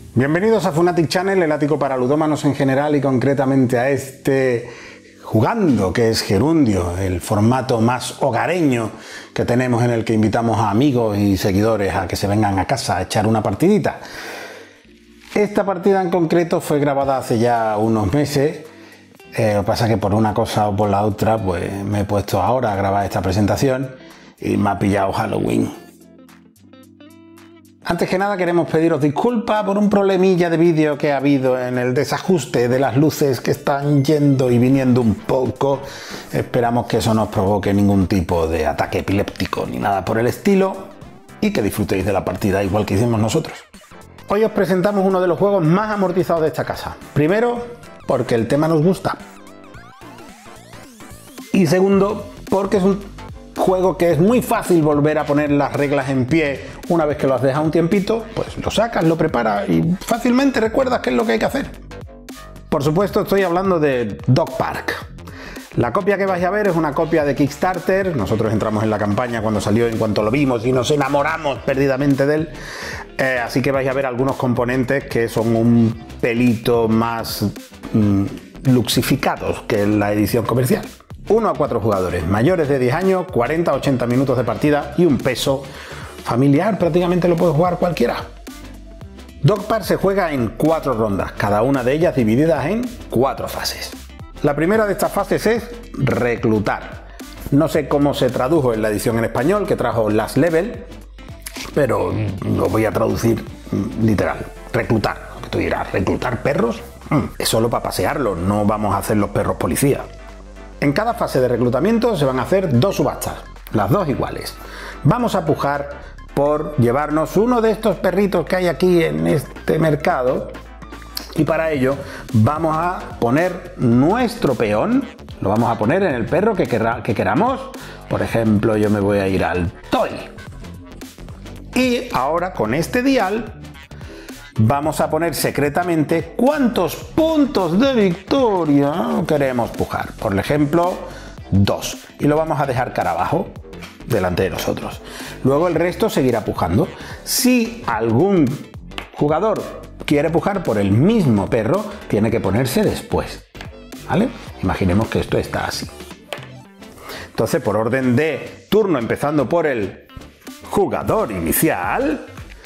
Bienvenidos a Funatic Channel, el ático para ludómanos en general y concretamente a este jugando que es Gerundio, el formato más hogareño que tenemos en el que invitamos a amigos y seguidores a que se vengan a casa a echar una partidita. Esta partida en concreto fue grabada hace ya unos meses, lo que pasa es que por una cosa o por la otra pues me he puesto ahora a grabar esta presentación y me ha pillado Halloween. Antes que nada queremos pediros disculpas por un problemilla de vídeo que ha habido en el desajuste de las luces que están yendo y viniendo un poco. Esperamos que eso no os provoque ningún tipo de ataque epiléptico ni nada por el estilo y que disfrutéis de la partida igual que hicimos nosotros. Hoy os presentamos uno de los juegos más amortizados de esta casa. Primero, porque el tema nos gusta. Y segundo, porque es un juego que es muy fácil volver a poner las reglas en pie una vez que lo has dejado un tiempito, pues lo sacas, lo preparas y fácilmente recuerdas qué es lo que hay que hacer. Por supuesto estoy hablando de Dog Park. La copia que vais a ver es una copia de Kickstarter. Nosotros entramos en la campaña cuando salió, en cuanto lo vimos y nos enamoramos perdidamente de él. Así que vais a ver algunos componentes que son un pelito más luxificados que la edición comercial. 1 a 4 jugadores, mayores de 10 años, 40 a 80 minutos de partida y un peso familiar, prácticamente lo puede jugar cualquiera. Dog Park se juega en 4 rondas, cada una de ellas divididas en 4 fases. La primera de estas fases es reclutar. No sé cómo se tradujo en la edición en español que trajo Last Level, pero lo voy a traducir literal, reclutar. Tú dirás, ¿reclutar perros? Es solo para pasearlos, no vamos a hacer los perros policía. En cada fase de reclutamiento se van a hacer 2 subastas, las 2 iguales. Vamos a pujar por llevarnos uno de estos perritos que hay aquí en este mercado y para ello vamos a poner nuestro peón, lo vamos a poner en el perro que queramos. Por ejemplo, yo me voy a ir al Toy. Y ahora con este dial vamos a poner secretamente cuántos puntos de victoria queremos pujar. Por ejemplo, 2. Y lo vamos a dejar cara abajo, delante de nosotros. Luego el resto seguirá pujando. Si algún jugador quiere pujar por el mismo perro, tiene que ponerse después. ¿Vale? Imaginemos que esto está así. Entonces, por orden de turno, empezando por el jugador inicial,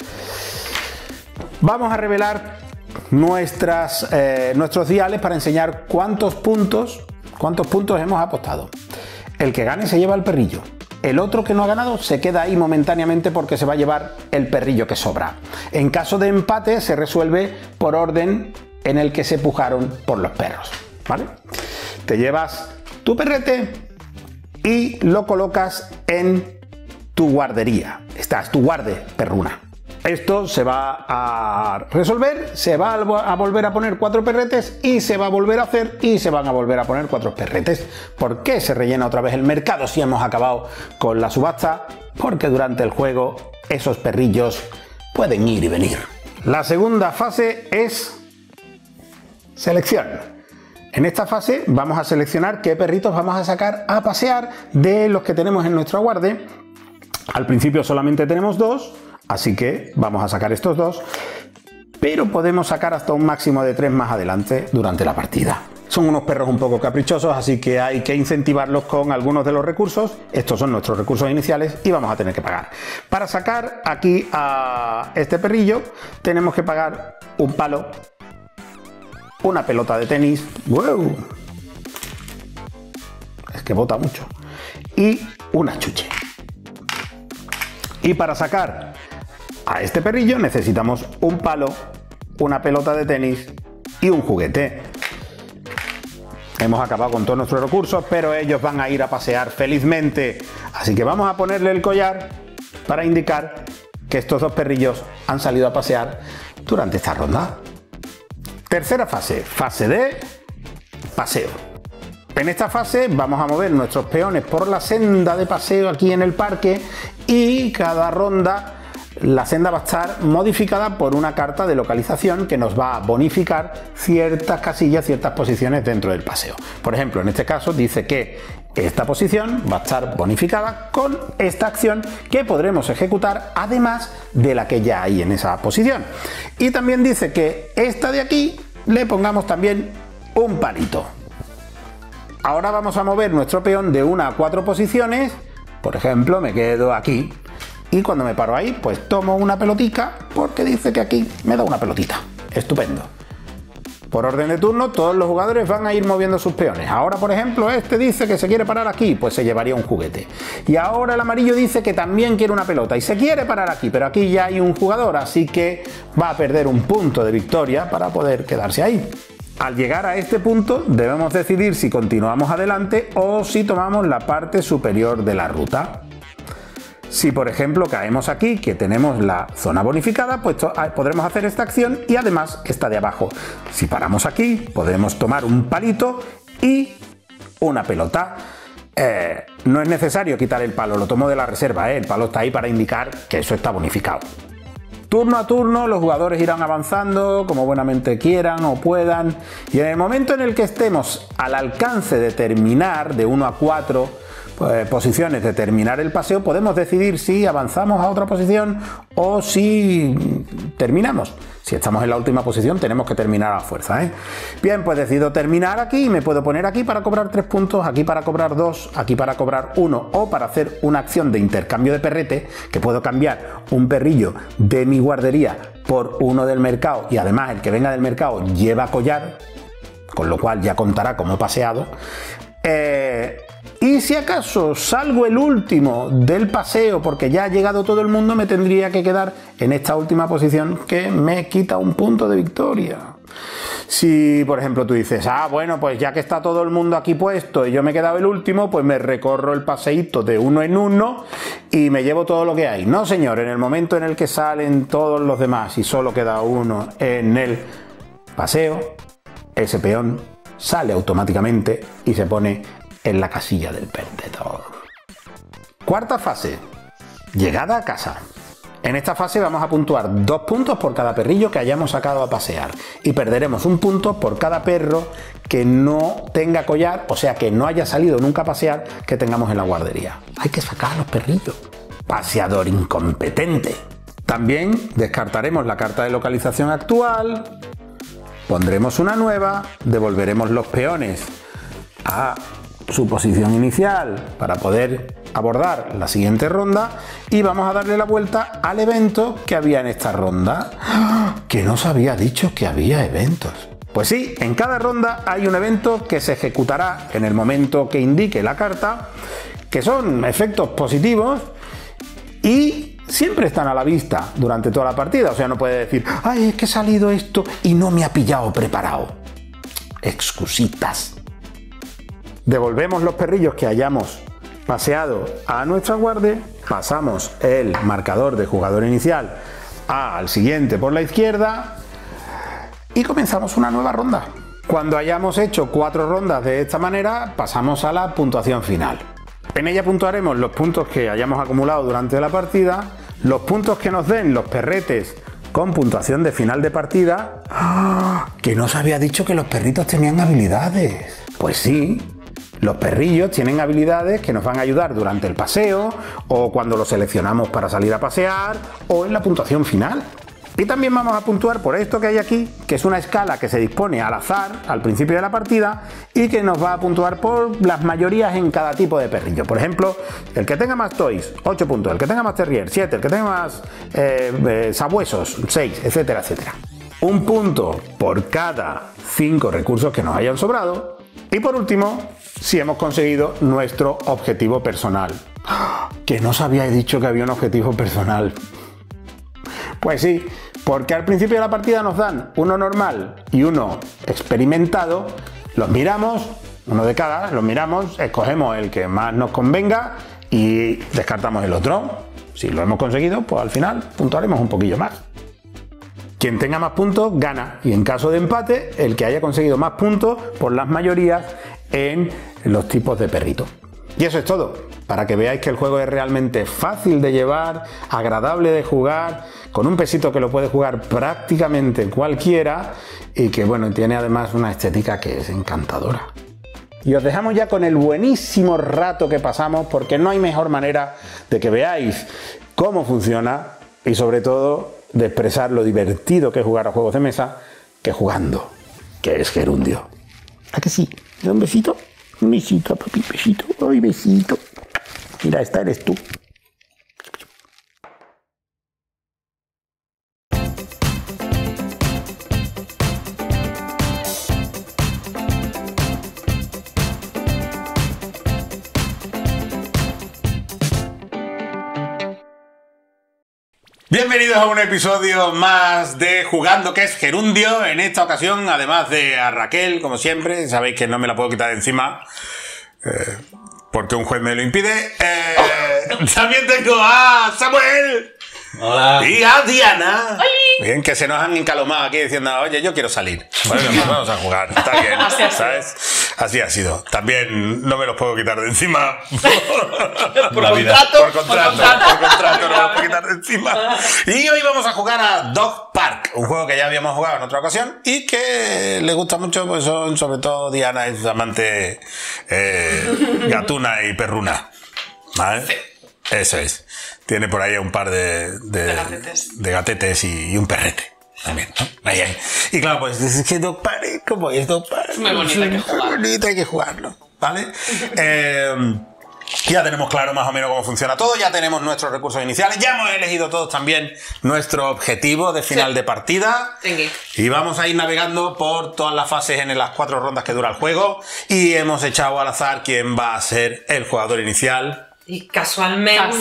vamos a revelar nuestros diales para enseñar cuántos puntos hemos apostado. El que gane se lleva el perrillo. El otro que no ha ganado se queda ahí momentáneamente porque se va a llevar el perrillo que sobra. En caso de empate se resuelve por orden en el que se pujaron por los perros. ¿Vale? Te llevas tu perrete y lo colocas en tu guardería. Esta es tu guarde perruna. Esto se va a resolver, se va a volver a poner 4 perretes y se va a volver a hacer y se van a volver a poner 4 perretes. ¿Por qué se rellena otra vez el mercado si hemos acabado con la subasta? Porque durante el juego esos perrillos pueden ir y venir. La segunda fase es selección. En esta fase vamos a seleccionar qué perritos vamos a sacar a pasear de los que tenemos en nuestra guarde. Al principio solamente tenemos 2. Así que vamos a sacar estos 2, pero podemos sacar hasta un máximo de 3 más adelante durante la partida. Son unos perros un poco caprichosos, así que hay que incentivarlos con algunos de los recursos. Estos son nuestros recursos iniciales y vamos a tener que pagar. Para sacar aquí a este perrillo tenemos que pagar un palo, una pelota de tenis, ¡wow! Es que bota mucho, y una chuche. Y para sacar a este perrillo necesitamos un palo, una pelota de tenis y un juguete. Hemos acabado con todos nuestros recursos, pero ellos van a ir a pasear felizmente. Así que vamos a ponerle el collar para indicar que estos 2 perrillos han salido a pasear durante esta ronda. Tercera fase, fase de paseo. En esta fase vamos a mover nuestros peones por la senda de paseo aquí en el parque y cada ronda la senda va a estar modificada por una carta de localización que nos va a bonificar ciertas casillas, ciertas posiciones dentro del paseo. Por ejemplo, en este caso dice que esta posición va a estar bonificada con esta acción que podremos ejecutar además de la que ya hay en esa posición. Y también dice que esta de aquí le pongamos también un palito. Ahora vamos a mover nuestro peón de 1 a 4 posiciones. Por ejemplo, me quedo aquí y cuando me paro ahí, pues tomo una pelotica porque dice que aquí me da una pelotita. Estupendo. Por orden de turno, todos los jugadores van a ir moviendo sus peones. Ahora, por ejemplo, este dice que se quiere parar aquí, pues se llevaría un juguete. Y ahora el amarillo dice que también quiere una pelota y se quiere parar aquí, pero aquí ya hay un jugador, así que va a perder un punto de victoria para poder quedarse ahí. Al llegar a este punto, debemos decidir si continuamos adelante o si tomamos la parte superior de la ruta. Si por ejemplo caemos aquí, que tenemos la zona bonificada, pues podremos hacer esta acción y además esta de abajo. Si paramos aquí, podremos tomar un palito y una pelota. No es necesario quitar el palo, lo tomo de la reserva, el palo está ahí para indicar que eso está bonificado. Turno a turno los jugadores irán avanzando como buenamente quieran o puedan y en el momento en el que estemos al alcance de terminar de 1 a 4 posiciones de terminar el paseo, podemos decidir si avanzamos a otra posición o si terminamos. Si estamos en la última posición tenemos que terminar a la fuerza, Bien, pues decido terminar aquí y me puedo poner aquí para cobrar 3 puntos, aquí para cobrar 2, aquí para cobrar 1 o para hacer una acción de intercambio de perrete, que puedo cambiar un perrillo de mi guardería por uno del mercado y además el que venga del mercado lleva collar, con lo cual ya contará como paseado. Y si acaso salgo el último del paseo porque ya ha llegado todo el mundo, me tendría que quedar en esta última posición que me quita un punto de victoria. Si por ejemplo tú dices, bueno, pues ya que está todo el mundo aquí puesto y yo me he quedado el último, pues me recorro el paseíto de uno en uno y me llevo todo lo que hay. No señor, en el momento en el que salen todos los demás y solo queda uno en el paseo, ese peón sale automáticamente y se pone en la casilla del perdedor. Cuarta fase, llegada a casa. En esta fase vamos a puntuar 2 puntos por cada perrillo que hayamos sacado a pasear y perderemos 1 punto por cada perro que no tenga collar, o sea que no haya salido nunca a pasear, que tengamos en la guardería. Hay que sacar a los perrillos. Paseador incompetente. También descartaremos la carta de localización actual, pondremos una nueva, devolveremos los peones a su posición inicial para poder abordar la siguiente ronda y vamos a darle la vuelta al evento que había en esta ronda. Que no se había dicho que había eventos. Pues sí, en cada ronda hay un evento que se ejecutará en el momento que indique la carta, que son efectos positivos y siempre están a la vista durante toda la partida. O sea, no puede decir, es que ha salido esto y no me ha pillado preparado. Excusitas. Devolvemos los perrillos que hayamos paseado a nuestra guardia, pasamos el marcador de jugador inicial al siguiente por la izquierda y comenzamos una nueva ronda. Cuando hayamos hecho 4 rondas de esta manera, pasamos a la puntuación final. En ella puntuaremos los puntos que hayamos acumulado durante la partida, los puntos que nos den los perretes con puntuación de final de partida. Que no se había dicho que los perritos tenían habilidades. Pues sí. Los perrillos tienen habilidades que nos van a ayudar durante el paseo o cuando los seleccionamos para salir a pasear o en la puntuación final. Y también vamos a puntuar por esto que hay aquí, que es una escala que se dispone al azar al principio de la partida y que nos va a puntuar por las mayorías en cada tipo de perrillo. Por ejemplo, el que tenga más toys, 8 puntos, el que tenga más terrier, 7, el que tenga más sabuesos, 6, etcétera, etcétera. 1 punto por cada 5 recursos que nos hayan sobrado. Y por último, si hemos conseguido nuestro objetivo personal. Que no os había dicho que había un objetivo personal. Pues sí, porque al principio de la partida nos dan uno normal y uno experimentado. Los miramos, uno de cada, los miramos, escogemos el que más nos convenga y descartamos el otro. Si lo hemos conseguido, pues al final puntuaremos un poquillo más. Quien tenga más puntos gana y en caso de empate, el que haya conseguido más puntos por las mayorías en los tipos de perrito. Y eso es todo, para que veáis que el juego es realmente fácil de llevar, agradable de jugar, con un pesito que lo puede jugar prácticamente cualquiera y que bueno, tiene además una estética que es encantadora. Y os dejamos ya con el buenísimo rato que pasamos, porque no hay mejor manera de que veáis cómo funciona y sobre todo de expresar lo divertido que es jugar a juegos de mesa que jugando, que es Gerundio. ¿A que sí? ¿Da un besito? Un besito, papi, besito. Ay, besito. Mira, esta eres tú. Bienvenidos a un episodio más de Jugando, que es Gerundio. En esta ocasión, además de a Raquel, como siempre, sabéis que no me la puedo quitar de encima porque un juez me lo impide. También tengo a Samuel. Hola. Y a Diana. ¡Holi! Bien, que se nos han encalomado aquí diciendo, oye, yo quiero salir. Bueno, vamos a jugar. Está bien, ¿sabes? Así ha sido. También no me los puedo quitar de encima. Por contrato. Por contrato, no me los puedo quitar de encima. Y hoy vamos a jugar a Dog Park, un juego que ya habíamos jugado en otra ocasión y que le gusta mucho, pues son sobre todo Diana es amante gatuna y perruna. ¿Vale? Sí. Eso es. Tiene por ahí un par de gatetes y un perrete también, ¿no? Ahí. Y claro, pues es que Dog Park, ¿cómo es Dog Park? Es muy bonito, hay que jugar. Muy bonito, hay que jugarlo, ¿vale? Ya tenemos claro más o menos cómo funciona todo, ya tenemos nuestros recursos iniciales, ya hemos elegido todos también nuestro objetivo de final de partida. Y vamos a ir navegando por todas las fases en las 4 rondas que dura el juego. Y hemos echado al azar quién va a ser el jugador inicial. Y casualmente.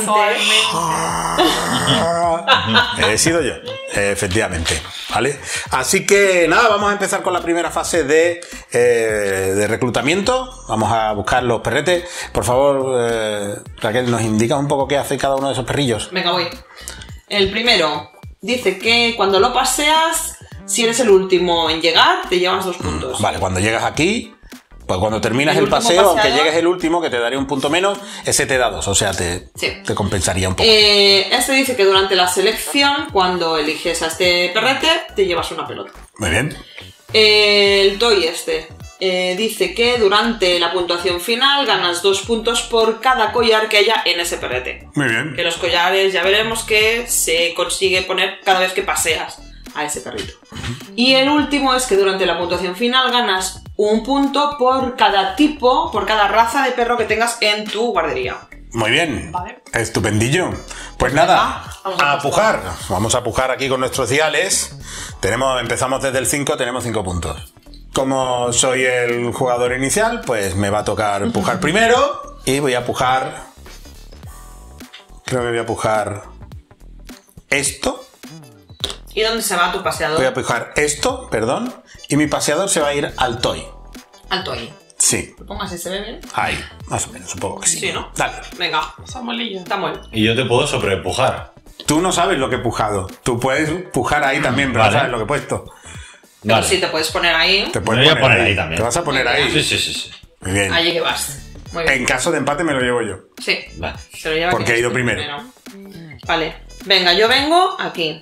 He sido yo, efectivamente, ¿vale? Así que nada, vamos a empezar con la primera fase de reclutamiento. Vamos a buscar los perretes. Por favor, Raquel, ¿nos indicas un poco qué hace cada uno de esos perrillos? Venga, voy. El primero dice que cuando lo paseas, si eres el último en llegar, te llevas 2 puntos. Vale, cuando llegas aquí, pues cuando terminas el paseo, aunque llegues el último, que te daría un punto menos, ese te da 2, o sea, te compensaría un poco. Este dice que durante la selección, cuando eliges a este perrete, te llevas una pelota. Muy bien. El toy dice que durante la puntuación final ganas 2 puntos por cada collar que haya en ese perrete. Muy bien. Que los collares ya veremos que se consigue poner cada vez que paseas a ese perrito. Y el último es que durante la puntuación final ganas 1 punto por cada tipo, por cada raza de perro que tengas en tu guardería. Muy bien. Vale. Estupendillo. Pues nada, a pujar. Vamos a pujar aquí con nuestros diales. Empezamos desde el 5, tenemos 5 puntos. Como soy el jugador inicial, pues me va a tocar pujar primero. Y voy a pujar... Creo que voy a pujar esto. ¿Y dónde se va tu paseador? Voy a pujar esto, perdón. Y mi paseador se va a ir al toy. Al toy. Sí. ¿Lo pongas si se ve bien? Ahí, más o menos, supongo que sí. Sí, ¿no? Dale. Venga, Samuelillo. Samuel. Y yo te puedo sobrepujar. Tú no sabes lo que he pujado. Tú puedes pujar ahí también, pero no sabes lo que he puesto. Pero sí, te puedes poner ahí. Te puedes voy a poner ahí también. Te vas a poner ahí. Sí. Muy bien. Allí que vas. Muy bien. En caso de empate me lo llevo yo. Sí. Vale. Se lo lleva Porque he ido primero. Vale. Venga, yo vengo aquí.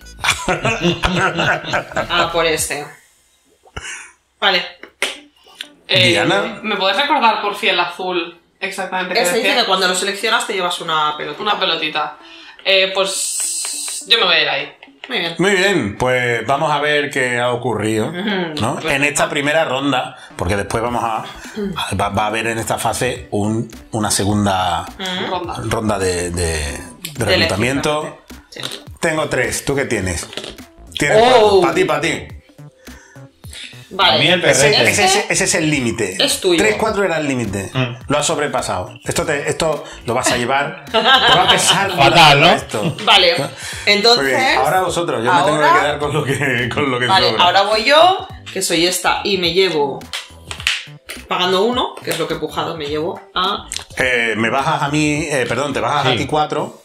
Por este. Vale. Diana. ¿Me puedes recordar por fin el azul exactamente qué Este dice decía? que cuando lo seleccionas te llevas una pelotita. Una pelotita. Pues yo me voy a ir ahí. Muy bien. Muy bien, pues vamos a ver qué ha ocurrido, ¿no? En esta primera ronda, porque después va a haber en esta fase una segunda ronda de reclutamiento. Sí. Tengo 3, ¿tú qué tienes? Tienes 4, para ti. Vale. A mí el perrete. Ese es el límite. Es tuyo. 3-4 era el límite. Lo has sobrepasado. Esto lo vas a llevar. Te va a pesar fatal, ¿no? Esto. Vale. Entonces. Muy bien. Ahora vosotros. Yo me tengo que quedar con lo que vale, sobra. ahora voy yo, que soy esta, y me llevo. Pagando 1, que es lo que he pujado, me llevo a. Me bajas a mí. Perdón, te bajas a ti 4.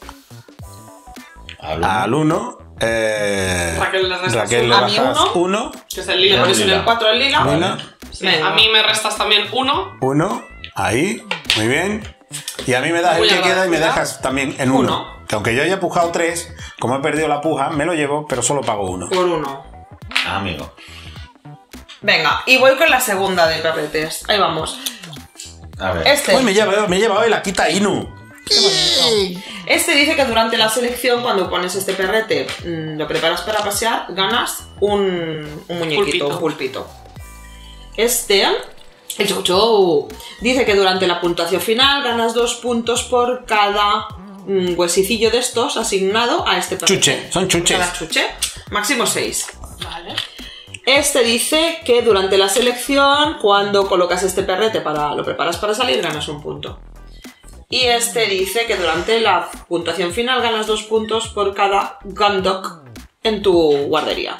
Al 1. Raquel le restas Raquel le a mí bajas 1. Que es el lila. Pones en el 4 el lila. Sí, a mí me restas también 1. 1. Ahí. Muy bien. Y a mí me das el que queda y me dejas también en 1. Que aunque yo haya pujado 3, como he perdido la puja, me lo llevo, pero solo pago 1. Por 1. Amigo. Venga, y voy con la segunda de perretes. Ahí vamos. A ver. Este. Uy, me he llevado el Akita Inu. Este dice que durante la selección, cuando pones este perrete, lo preparas para pasear, ganas un muñequito, un pulpito. Este, el Chou Chou, dice que durante la puntuación final ganas 2 puntos por cada huesicillo de estos asignado a este perrete. Chuche, son chuches. Cada chuche, máximo 6. Vale. Este dice que durante la selección, cuando colocas este perrete lo preparas para salir, ganas 1 punto. Y este dice que durante la puntuación final ganas 2 puntos por cada gun dog en tu guardería.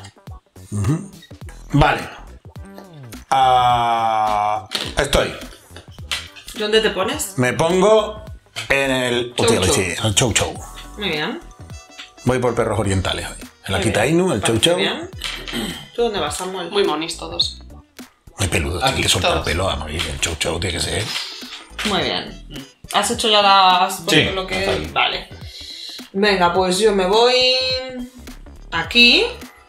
Vale. Estoy. ¿Dónde te pones? Me pongo en el Chou Chou. Muy bien. Voy por perros orientales hoy. El Muy Akita bien. Inu, el Chou Chou. Muy bien. ¿Tú dónde vas, Samuel? Muy monis todos. Muy peludo, tiene que soltar pelo a morir. El Chou Chou tiene que ser. Muy bien. ¿Has hecho ya las... Sí, lo que... total. Vale. Venga, pues yo me voy... aquí.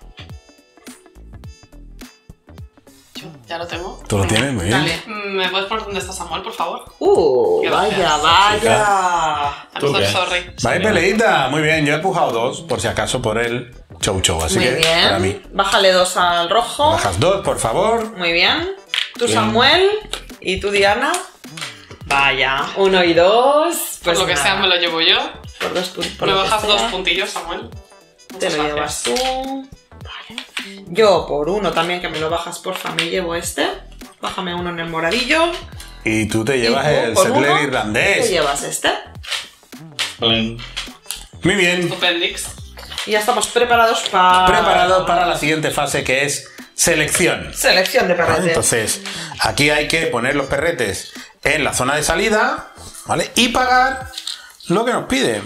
Yo ya lo tengo. ¿Tú lo tienes? Muy bien. Dale. ¿Me puedes poner dónde está Samuel, por favor? Vaya, Gracias, vaya. I'm ¿Tú so qué? sorry. Vale, peleita. Muy bien, yo he empujado 2, por si acaso, por el Chou Chou. Así Muy que, bien. para mí. Bájale 2 al rojo. Bajas 2, por favor. Muy bien. Tú, Bien. Samuel. Y tú, Diana. Vaya. 1 y 2. Por lo que nada. sea, me lo llevo yo. Por 2 puntos. Me bajas 2 puntillos, Samuel. Te lo Muchas llevas gracias. tú. Vale. Yo por 1 también, que me lo bajas, porfa, me llevo este. Bájame 1 en el moradillo. Y tú te llevas Y tú, el por Settler 1, irlandés. Te llevas este. Pon- Muy bien. Estupendix. Y ya estamos preparados para... Preparado para la siguiente fase, que es selección. Selección de ¿Vale? perretes. Entonces, aquí hay que poner los perretes en la zona de salida, ¿vale? Y pagar lo que nos pide.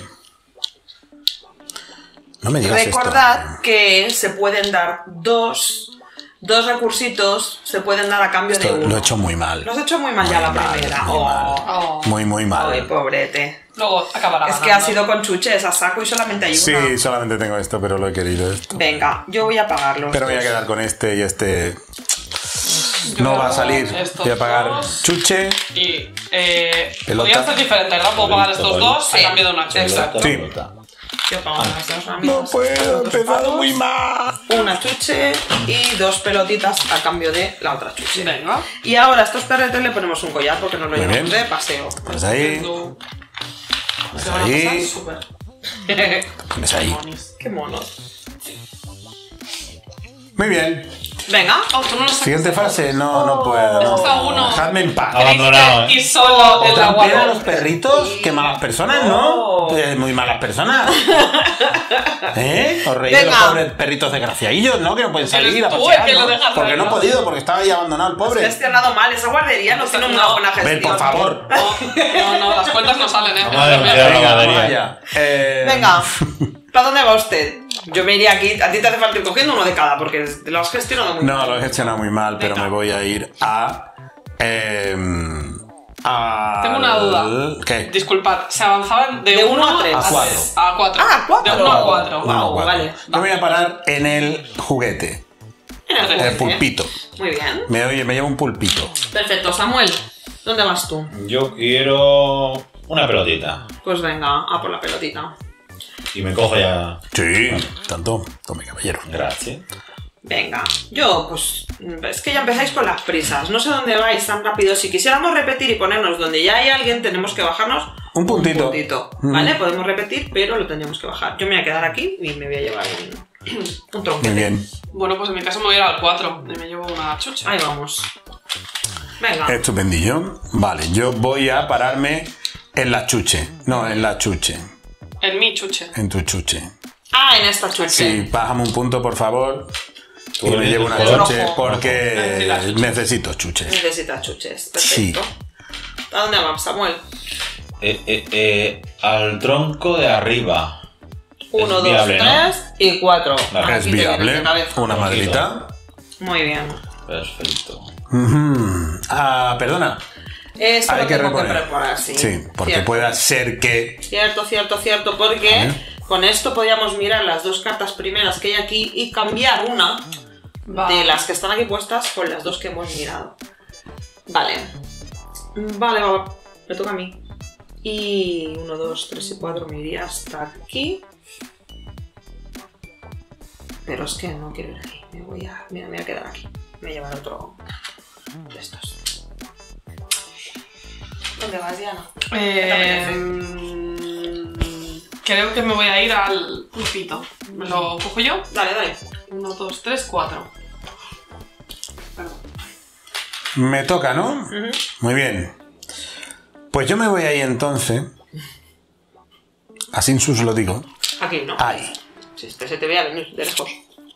No me digas Recordad que se pueden dar dos recursitos, se pueden dar a cambio esto. de 1. Lo he hecho muy mal. Lo has hecho muy mal ya la Muy mal, primera. muy mal. Oh. Muy mal. Ay, pobrete. Luego acabará Es que ganando. ha sido con chuches a saco y solamente hay una. Sí, solamente tengo esto, pero lo he querido esto. Venga, yo voy a pagarlo. Pero me voy a quedar con este y este Yo no me va a hago salir. estos Voy a pagar dos. chuche. Y Pelota. podría ser diferente, ¿verdad? Puedo pagar estos dos Sí. a cambio de una chucha. Exacto. Sí. Yo pago las dos a mí, No las puedo, dos he empezado pagos, muy mal. Una chuche y 2 pelotitas a cambio de la otra chuche. Venga. Y ahora a estos perretes le ponemos un collar porque nos lo Muy llevamos bien. de paseo. Pues ahí, Tú- pues Se van a pasar ahí, súper. pues ahí. monis. Qué monos. Muy bien. Venga. Oh, tú no lo sabes. Siguiente fase, no puedo. Está uno. Dejadme en paz. Abandonado, Y ¿eh? solo el ¿Trampean a agua. los perritos? ¡Qué malas personas, ¿no? Muy malas personas. ¿Eh? Os reís de los Venga. pobres perritos desgraciadillos, ¿no? Que no pueden salir a Eres tú pasear, el que lo ¿no? dejas Porque no he ahí, ¿no? podido, porque estaba ahí abandonado el pobre. Gestionado mal esa guardería, no tiene una No. buena gestión. Ven, por favor. No, las cuentas no salen, ¿eh? Vamos a denunciar. Venga, vamos guardería. allá. Venga, ¿para dónde va usted? Yo me iría aquí, a ti te hace falta ir cogiendo uno de cada porque lo has gestionado muy No, mal. lo he gestionado muy mal, pero Venga. me voy a ir a... Tengo una duda. ¿Qué? Disculpad, se avanzaban de De 1 uno a tres. A 4. A 4. Ah, 4. De 1 a 4. Uno a cuatro. vale. Yo me voy a parar en el juguete, En el en el juguete. pulpito. Muy bien. Me llevo un pulpito. Perfecto, Samuel. ¿Dónde vas tú? Yo quiero una pelotita. Pues venga, a por la pelotita. Y me cojo ya. Sí, tanto. Tome, caballero. Gracias. Venga, yo pues es que ya empezáis con las prisas, no sé dónde vais tan rápido. Si quisiéramos repetir y ponernos donde ya hay alguien, tenemos que bajarnos Un puntito. ¿vale? Podemos repetir, pero lo tendríamos que bajar. Yo me voy a quedar aquí y me voy a llevar un tronco. Muy bien. Bueno, pues en mi caso me voy a ir al 4 y me llevo una chucha. Ahí vamos. Venga. Estupendillo. Vale, yo voy a pararme en la chuche. No, en la chuche. En mi chuche. En tu chuche. Ah, en esta chuche. Sí, bájame un punto, por favor. Y Tú me llevo una eres chuche rojo. porque Necesitas chuches. necesito chuches. Necesitas chuches. Sí. Perfecto. ¿A dónde vamos, Samuel? Al tronco de arriba. 1, Es 2, viable, ¿no? 3 y 4. Vale. Es viable. Una madrita. Muy bien. Perfecto. Ah, perdona. Esto Hay lo que tengo que reponer. preparar, sí. Sí, porque Cierto. pueda ser que... Cierto, porque ver. con esto podíamos mirar las dos cartas primeras que hay aquí y cambiar una Va. de las que están aquí puestas con las dos que hemos mirado. Vale. Vale, va. Me toca a mí. Y 1, 2, 3 y 4 me iría hasta aquí. Pero es que no quiero ir aquí. Me voy a quedar aquí. Me voy a llevar otro de estos. ¿Dónde vas, Diana? Creo que me voy a ir al pulpito. ¿Me lo cojo yo? Dale, dale. 1, 2, 3, 4. Perdón. Me toca, ¿no? Muy bien. Pues yo me voy ahí entonces. Así sus lo digo. Aquí, ¿no? Ahí. Si este se te ve a venir de lejos.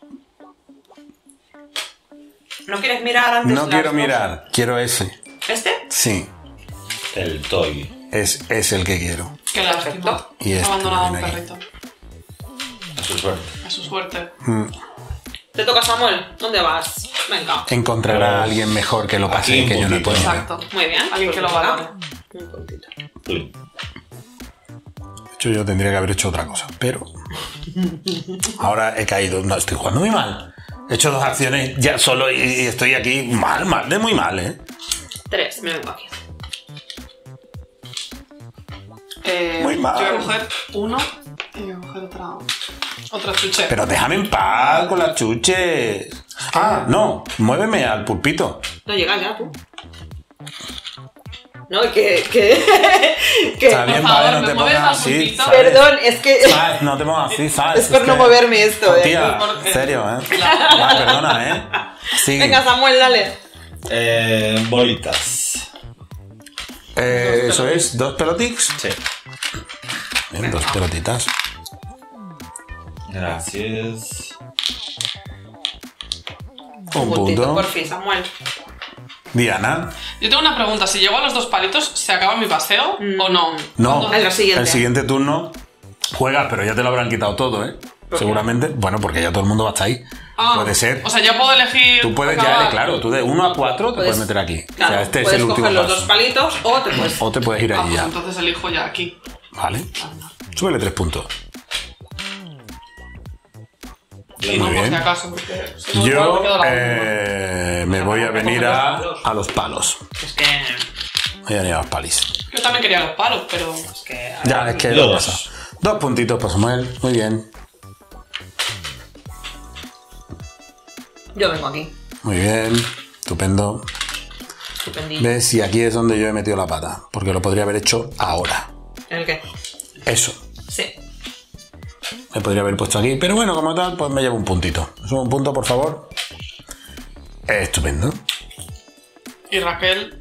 ¿No quieres mirar antes? No las quiero dos? mirar. Quiero ese. ¿Este? Sí. El toy. Es el que quiero. Qué lástima. Y este Abandonado a un viene aquí. perrito. A su suerte. A su suerte. Te toca, Samuel. ¿Dónde vas? Venga. Encontrará a alguien mejor que lo pase Aquí un que yo no he puntito. podido. Exacto. Muy bien. Alguien que lo Pues valore. Un puntito. Uy. De hecho, yo tendría que haber hecho otra cosa, pero ahora he caído. No, estoy jugando muy mal. He hecho 2 acciones ya solo y estoy aquí mal, de muy mal, ¿eh? 3. Me vengo aquí. Muy mal. Yo voy a coger 1 y voy a coger otra chuche. Pero déjame en paz con las chuches. Ah, no, muéveme al pulpito. No llegas ya, tú. No, que... Está bien, Por favor, vale, no ¿me te mueves pongas al así. pulpito? ¿sabes? Perdón, es que... ¿Sabes? No te pongas así, ¿sabes? Es por no que- moverme esto, ¿eh? Tía, Porque- en serio, ¿eh? Ah, perdona, ¿eh? Sí. Venga, Samuel, dale. Bolitas. Eso es, 2 pelotics. Sí. Bien, 2 pelotitas. Gracias. Un Puntito, punto. por fin, Samuel. Diana. Yo tengo una pregunta. Si llego a los 2 palitos, ¿se acaba mi paseo o no? No, En lo siguiente. el siguiente turno juegas, pero ya te lo habrán quitado todo, ¿eh? qué? Seguramente. Bueno, porque ya todo el mundo va hasta ahí. Ah, Puede ser. O sea, ya puedo elegir. Tú puedes acabar. ya, claro, tú de 1 a 4 te puedes meter aquí. Claro, o sea, este es puedes el último coger los 2 paso. palitos o te puedes... O te puedes ir Ah, ahí pues ya. entonces elijo ya aquí. Vale. Súbele 3 puntos. Y Muy no, por bien. si acaso, porque si no, igual Yo me quedo la me voy a venir a los los palos. Es que... Voy a venir a los palis. Yo también quería los palos, pero. Es que... Ya, es que Dos. lo pasa. 2 puntitos para Samuel. Muy bien. Yo vengo aquí. Muy bien. Estupendo. Estupendillo. ¿Ves? Y aquí es donde yo he metido la pata. Porque lo podría haber hecho ahora. ¿El qué? Eso. Sí. Me podría haber puesto aquí. Pero bueno, como tal, pues me llevo un puntito. Sube un punto, por favor. Estupendo. Y Raquel.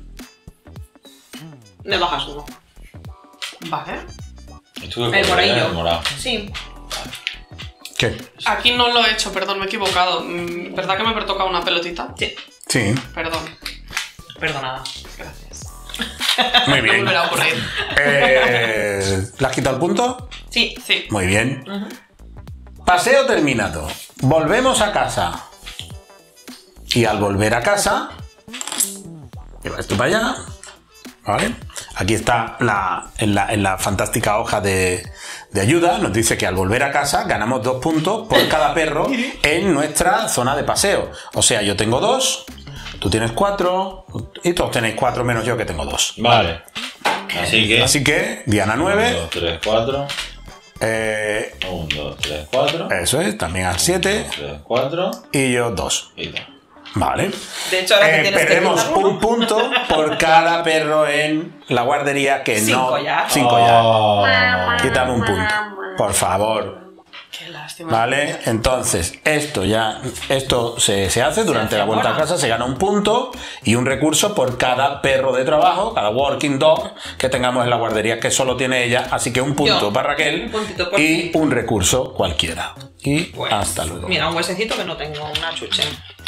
Me bajas uno. Vale. Esto que El moradillo. el morado. Sí. ¿Qué? Aquí no lo he hecho, perdón, me he equivocado. ¿Verdad que me pertoca una pelotita? Sí. Sí. Perdón. Perdonada. Gracias. Muy No bien. volverá a ocurrir. ¿Le has quitado el punto? Sí. Sí. Muy bien. Paseo terminado. Volvemos a casa. Y al volver a casa, lleva esto para allá. ¿Vale? Aquí está en la fantástica hoja de ayuda. Nos dice que al volver a casa ganamos 2 puntos por cada perro en nuestra zona de paseo. O sea, yo tengo 2, tú tienes 4 y todos tenéis 4 menos yo que tengo 2. Vale. Así que. Diana 1, 9. 2, 3, 4. 1, 2, 3, 4. Eso es, también al 7 3, 4. y yo 2. Y ya. Vale. De hecho, ahora que tienes que perdemos quitar uno. un punto por cada perro en la guardería que Sin no... collar. Sin collar. Oh. Quítame un punto, por favor. Qué lástima. Vale, entonces esto se hace durante hace la vuelta a ahora. casa, se gana un punto y un recurso por cada perro de trabajo, cada working dog que tengamos en la guardería, que solo tiene ella, así que un punto Yo, para Raquel un puntito por y ti. un recurso cualquiera. Y Pues, hasta luego. Mira, un huesecito que no tengo, una chuche.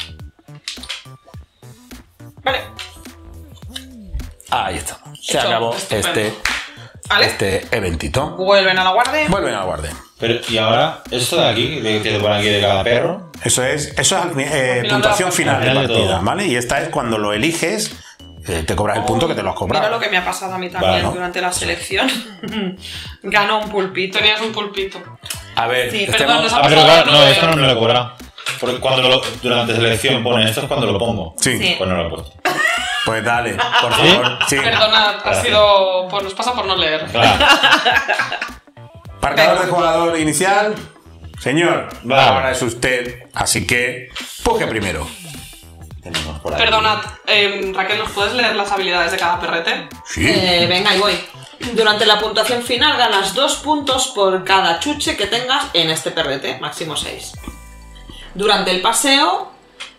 Vale. Ahí estamos. Se Hecho. acabó Estupendo. Vale. este eventito. Vuelven a la guardia. Vuelven a la guardia. Pero, y ahora, esto de aquí, que te ponen aquí de cada perro. Eso es de puntuación la final de partida. partida, Todo. ¿vale? Y esta es cuando lo eliges, te cobras el punto que te lo has cobrado. Mira lo que me ha pasado a mí también Vale, ¿no? durante la selección. Gano un pulpito. Tenías un pulpito. A ver, Sí, estemos- perdón, nos ha Ah, pero pasado claro, lo no, de- esto no me lo he cobrado. Porque durante la selección pone esto es cuando lo pongo. Sí. Sí. Pues no lo he puesto. Pues dale, por favor. Sí. Perdonad, ha sido. Nos pasa por no leer. Claro. Marcador de jugador inicial. Señor, Vale. ahora es usted, así que puje primero. Tenemos por aquí. Perdonad, Raquel, ¿nos puedes leer las habilidades de cada perrete? Sí. Venga, ahí voy. Durante la puntuación final ganas 2 puntos por cada chuche que tengas en este perrete, máximo 6. Durante el paseo,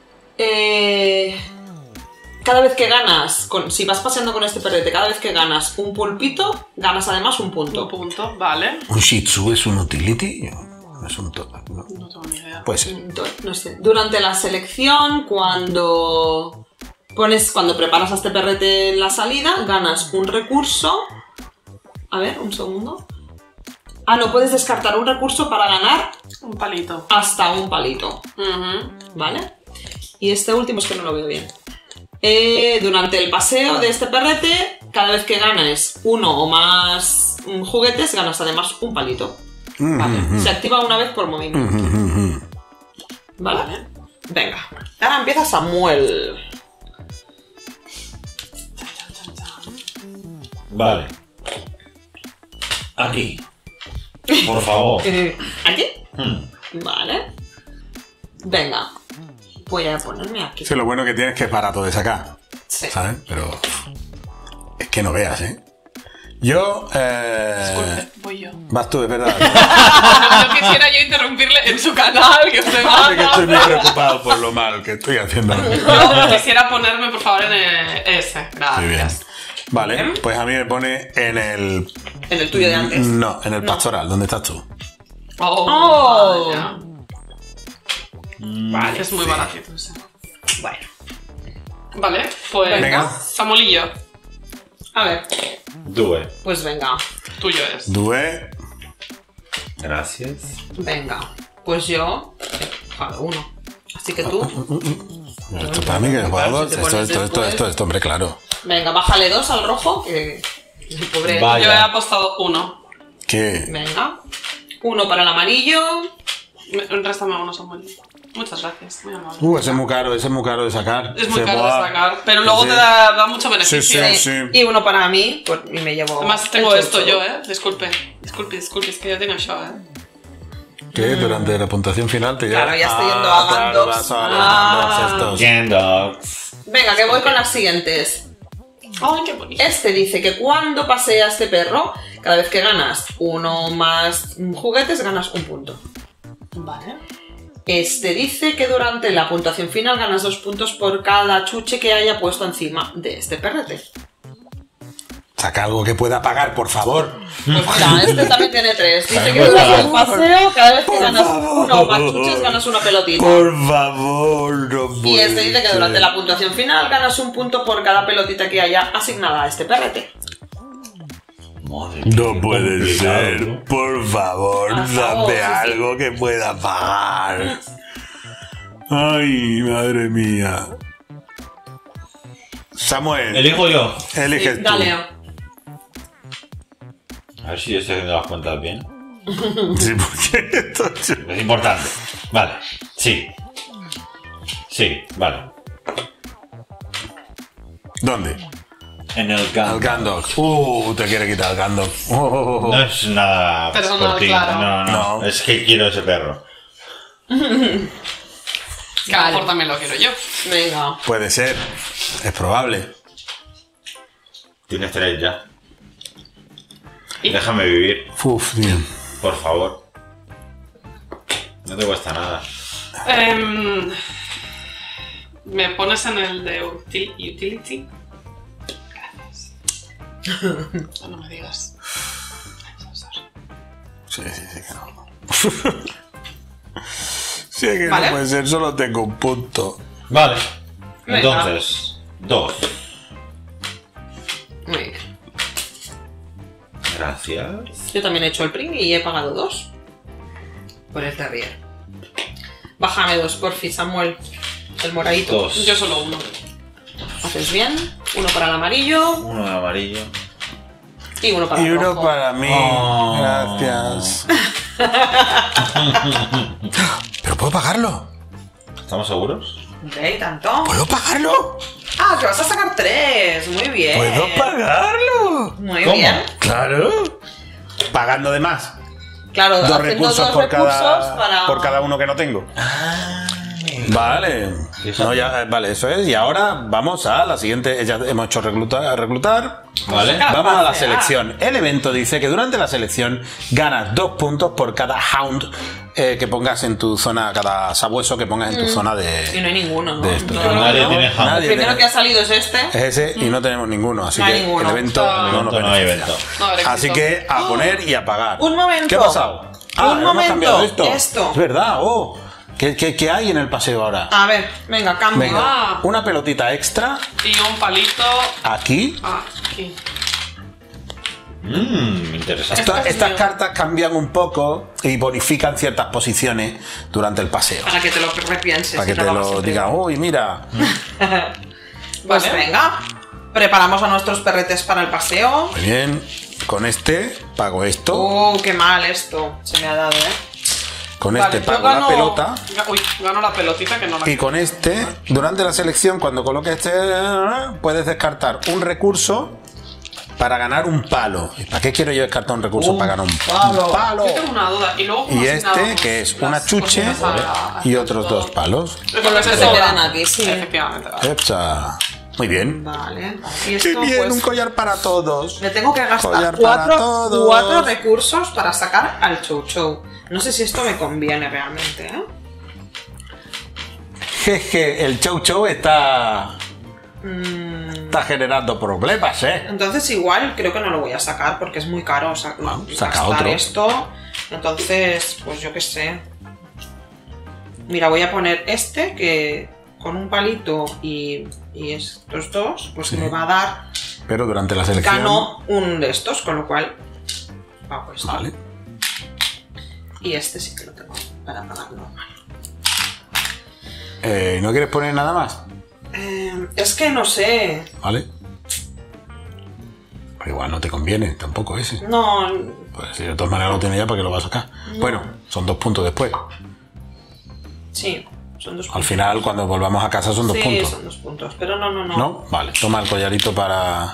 cada vez que ganas, si vas paseando con este perrete, cada vez que ganas un pulpito, ganas además un punto. Un punto, vale. ¿Un Shih Tzu es un utility? Es un no. No tengo ni idea. Puede ser. No sé. Durante la selección, cuando preparas a este perrete en la salida, ganas un recurso. A ver, un segundo. No puedes descartar un recurso para ganar Un palito. hasta un palito. Ujú. ¿Vale? Y este último es que no lo veo bien. Durante el paseo de este perrete, cada vez que ganes uno o más juguetes, ganas además un palito. Vale. Se activa una vez por movimiento. ¿Vale? Venga. Ahora empieza Samuel. Vale. Aquí. Por favor. ¿Aquí? Hmm. Vale. Venga. Voy a ponerme aquí. Sí, lo bueno que tienes es que es barato de sacar. Sí. ¿Sabes? Pero es que no veas, ¿eh? Yo... Disculpe, voy yo. Vas tú, es verdad. No quisiera yo interrumpirle en su canal, que usted Sé que estoy muy preocupado por lo mal que estoy haciendo. Yo quisiera ponerme, por favor, en ese. Muy bien. Gracias. Vale, pues a mí me pone en el... En el tuyo de antes. No, en el pastoral. ¿Dónde estás tú? Oh. Vaya. Vale, es muy baratito ese. Bueno. Vale, pues. Venga. Samuelillo, A ver. Due. Pues venga. tuyo es. Due. Gracias. Venga. Pues yo. Jalo uno. Así que tú. Esto para mí que he jugado. Si te pones Esto, hombre, claro. Venga, bájale 2 al rojo. Que. El pobre. Vaya. Yo he apostado 1. ¿Qué? Venga. 1 para el amarillo. Réstame 1, Samuel. Muchas gracias, muy amable. Ese es muy caro de sacar. Es muy Se caro de va- sacar, pero luego Sí. te da mucho beneficio. Sí, sí. Y 1 para mí. Pues, y me llevo. Además tengo el esto chocho. yo, Disculpe, es que yo tengo show, ¿Qué? Durante la puntuación final te lleva... Claro, ya estoy yendo a claro, Gandox. vas a Gandox estos. Gen Dogs. Venga, que voy con las siguientes. Ay, qué bonito. Este dice que cuando pasea este perro, cada vez que ganas uno más juguetes, ganas un punto. Vale. Este dice que durante la puntuación final ganas 2 puntos por cada chuche que haya puesto encima de este perrete. Saca algo que pueda pagar, por favor. Pues mira, este también tiene 3. Dice que Por durante el favor. paseo, cada vez que Por ganas favor. uno o más chuches, ganas una pelotita. Por favor, no puede Y este dice que durante ser. la puntuación final ganas un punto por cada pelotita que haya asignada a este perrete. Madre mía, No qué puede complicado, ser, ¿no? por favor, Por favor, dame sí, sí. algo que pueda pagar. Ay, madre mía. Samuel, Elijo yo. eliges tú. Dale. A ver si yo estoy haciendo las cuentas bien. Sí, porque esto... Es importante. Vale. Sí. Sí, vale. ¿Dónde? En el Al campo. Gandox. Te quiere quitar el Gandox. No es nada Personal, por ti. claro. No. No. Es que quiero ese perro. Que a lo mejor también lo quiero yo. Venga. Puede ser, es probable. Tienes 3 ya. ¿Y? Déjame vivir, Uf, bien. por favor. No te cuesta nada. ¿Me pones en el de utility? Gracias. No me digas. Sí, que no. Sí, que Vale. no puede ser, solo tengo un punto. Vale. Venga. Entonces, 2. Muy bien. Gracias. Yo también he hecho el pring y he pagado 2 por el terrier. Bájame 2, porfi, Samuel. El moradito. 2. Yo solo 1. Haces bien. 1 para el amarillo 1 de amarillo. y 1 para Y el uno rojo. para mí. Oh. Gracias. ¿Pero puedo pagarlo? ¿Estamos seguros? Ok, tanto. ¿Puedo pagarlo? Ah, que vas a sacar 3. Muy bien. ¿Puedo pagarlo? Muy ¿Cómo? bien. Claro. Pagando de más. Claro, Dos haciendo recursos dos por recursos cada, por cada uno que no tengo. Vale. No, ya, vale, eso es. Y ahora vamos a la siguiente. Ya hemos hecho reclutar. Vale. Vamos a la pasear. selección. El evento dice que durante la selección ganas 2 puntos por cada hound que pongas en tu zona, cada sabueso que pongas en tu zona de. Y no hay ninguno, ¿no? de esto. Yo Pero creo nadie que no. tiene hound. Nadie El primero tiene- que ha salido es este. Es ese y no tenemos ninguno, así No hay que ninguno. el evento no nos No hay beneficia. evento. No, habrá Así éxito. que a poner y a pagar. Un momento. ¿Qué ha pasado? Un hemos momento. cambiado esto. Esto. Es verdad, oh. ¿Qué hay en el paseo ahora? A ver, venga, cambio. Venga, Ah. una pelotita extra Y un palito aquí. aquí. Interesante. Esto es Estas mío. cartas cambian un poco y bonifican ciertas posiciones durante el paseo. Para que te lo repienses. Para que y no te hagas lo siempre. digan, uy, mira. Pues Vale. venga. Preparamos a nuestros perretes para el paseo. Muy bien, con este pago esto. Qué mal esto. Se me ha dado, Con Vale, este yo pago la pelota. Uy, gano la pelotita que no la Y con este, durante la selección, cuando coloques este, puedes descartar un recurso para ganar un palo. ¿Y para qué quiero yo descartar un recurso para ganar un palo? Yo tengo una duda. Y luego ¿cómo Y asignamos este, que es las una chuche cositas a- y otros 2 palos. Con los que se quedan aquí, sí. Efectivamente. Vale. Echa. Muy bien. Vale. Y Qué esto, bien, pues, un collar para todos. me tengo que gastar Collar para todos. 4 recursos para sacar al Chou Chou. No sé si esto me conviene realmente, ¿eh? Jeje, el Chou Chou está generando problemas, ¿eh? Entonces igual creo que no lo voy a sacar porque es muy caro saca gastar otro. esto. Entonces, pues yo qué sé. Mira, voy a poner este que con un palito y estos dos, pues Sí. me va a dar. Pero durante la selección. Gano un de estos, con lo cual pago esto. Vale. Y este sí que lo tengo para pagar normal. ¿No quieres poner nada más? Es que no sé. Vale. Pero igual no te conviene tampoco ese. No. Pues si de todas maneras lo tiene ya, ¿para qué lo va a sacar? Bueno, son 2 puntos después. Sí, son 2 puntos. Al final, cuando volvamos a casa, son 2 sí, puntos. son 2 puntos. Pero no. ¿No? Vale, toma el collarito para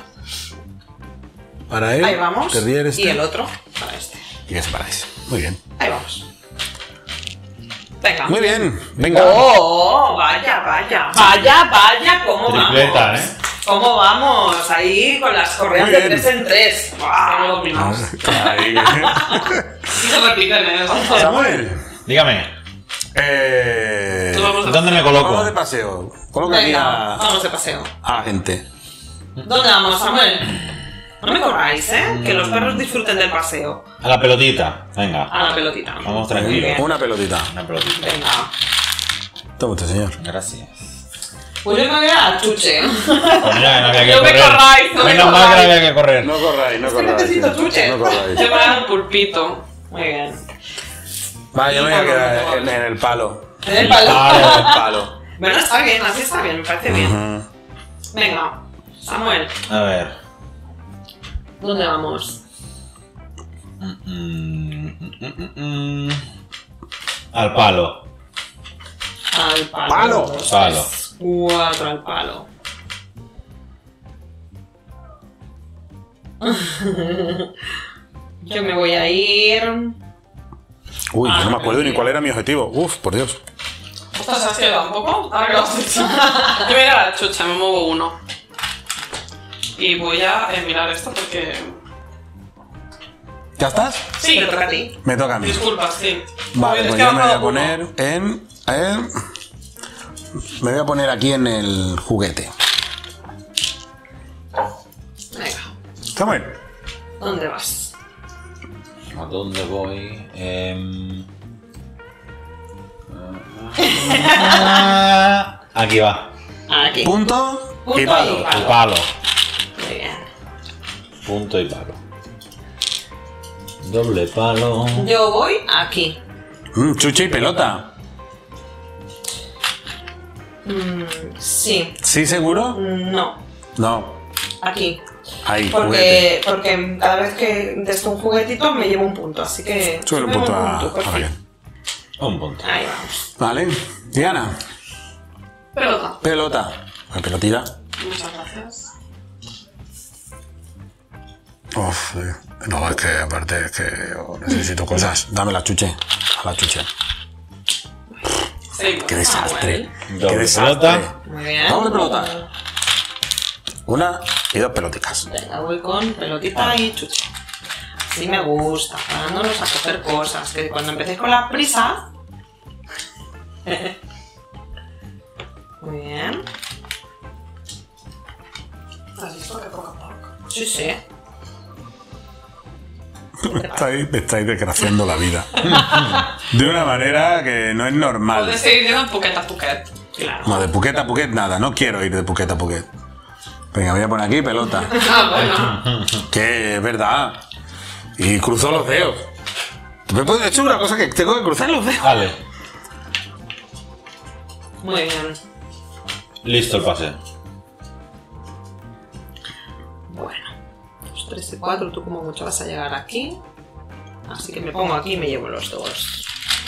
él. Ahí vamos. Terrier este. Y el otro para este. Y ese para ese. Muy bien. Ahí vamos. Venga. Muy bien. Venga. Oh, vaya, ¿cómo Tripleta, vamos? ¿eh? ¿Cómo vamos? Ahí con las correas Muy de bien. 3 en 3. No lo ¡Wow! opinamos. Ahí. Y se repiten, ¿eh? Samuel. Dígame, Nos vamos de ¿dónde me Vamos de coloco? paseo. Coloca aquí Venga, a vamos de paseo. la gente. ¿Dónde vamos, Samuel? No me corráis, ¿eh? Que los perros disfruten del paseo. A la pelotita. Venga, A la pelotita. vamos tranquilos. Una pelotita. Una pelotita. Venga. Toma usted, señor. Gracias. Pues yo me voy a la chuche. Pues mira, no había que No me correr. corráis, no me Menos mal que no corráis. había que correr. No corráis, no Es que necesito chuches. No corráis. Yo me voy a un pulpito. Muy bien. Vaya, me voy a quedar en el palo. En el palo. En el palo. Bueno, está bien, así está bien, me parece bien. Venga, Samuel, A ver. ¿dónde vamos? Al palo. Al palo. ¡Palo! 2, Palo. 3, 4 al palo. Yo me voy a ir. Uy, yo no me acuerdo ni cuál era mi objetivo. Uf, por Dios. ¿Ostras, has quedado un poco? Ahora que lo has dicho. Yo voy a ir a la chucha, me muevo uno. Y voy a mirar esto porque... ¿Ya estás? Sí, Te toca a ti. Me toca a mí. disculpa, sí. Vale, Es pues que yo he me voy a bajado poner uno. me voy a poner aquí en el juguete. Venga, Samuel. ¿dónde vas? ¿A dónde voy? Aquí va. Aquí. Punto y Punto palo. y palo. El palo. Muy bien. Punto y palo. Doble palo. Yo voy aquí. Chuche y pelota. Sí. ¿Sí, seguro? No. No. Aquí. Ahí, juguete. Porque cada vez que desto un juguetito me llevo un punto, así que. Sube un me llevo punto a por fin. Raquel. Un punto. Ahí vamos. Vale. Diana. Pelota. Pelota. La pelotita. Muchas gracias. Uf, no, es que aparte es que necesito cosas. Dame la chuche. A la chuche. Sí, Qué desastre. Qué Doble desastre. pelota. Muy bien. Doble pelota. Una y dos peloticas. Venga, voy con pelotita y chuche. Así me gusta, dándonos a coger cosas. Que cuando empecéis con la prisa. Muy bien. ¿Has visto que poco a poco? Sí, sí. Me estáis desgraciando la vida. De una manera que no es normal. Puedes seguir yendo Phuket a Phuket. Claro. No, de Phuket a Phuket nada. No quiero ir de Phuket a Phuket. Venga, voy a poner aquí pelota. Ah, bueno. Que es verdad. Y cruzó los dedos. ¿Me puedes decir una cosa que tengo que cruzar los dedos? Vale. Muy bien. Listo el pase. Bueno. 2, 3 y 4. Tú como mucho vas a llegar aquí. Así que me pongo aquí y me llevo los dos.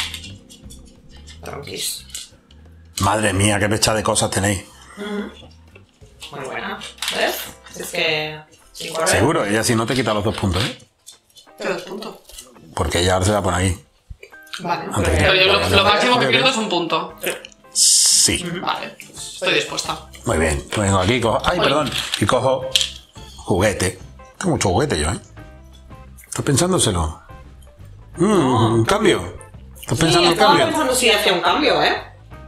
Tranquis. Madre mía, qué pecha de cosas tenéis. Muy buena. ¿Ves? Es que... sin correr. Seguro, ella si no te quita los 2 puntos, ¿eh? ¿Qué 2 puntos? Porque ella ahora se va a poner aquí. Vale. Antes que- Pero yo lo máximo que Ok, pierdo ok. es un punto. Sí. Vale, estoy dispuesta. Muy bien. Vengo aquí, cojo. Ay, perdón. Y cojo juguete. Tengo mucho juguete yo, ¿eh? ¿Estás pensándoselo? Un cambio. ¿Estás Sí, pensando en estaba cambio? pensando si hacía un cambio, ¿eh?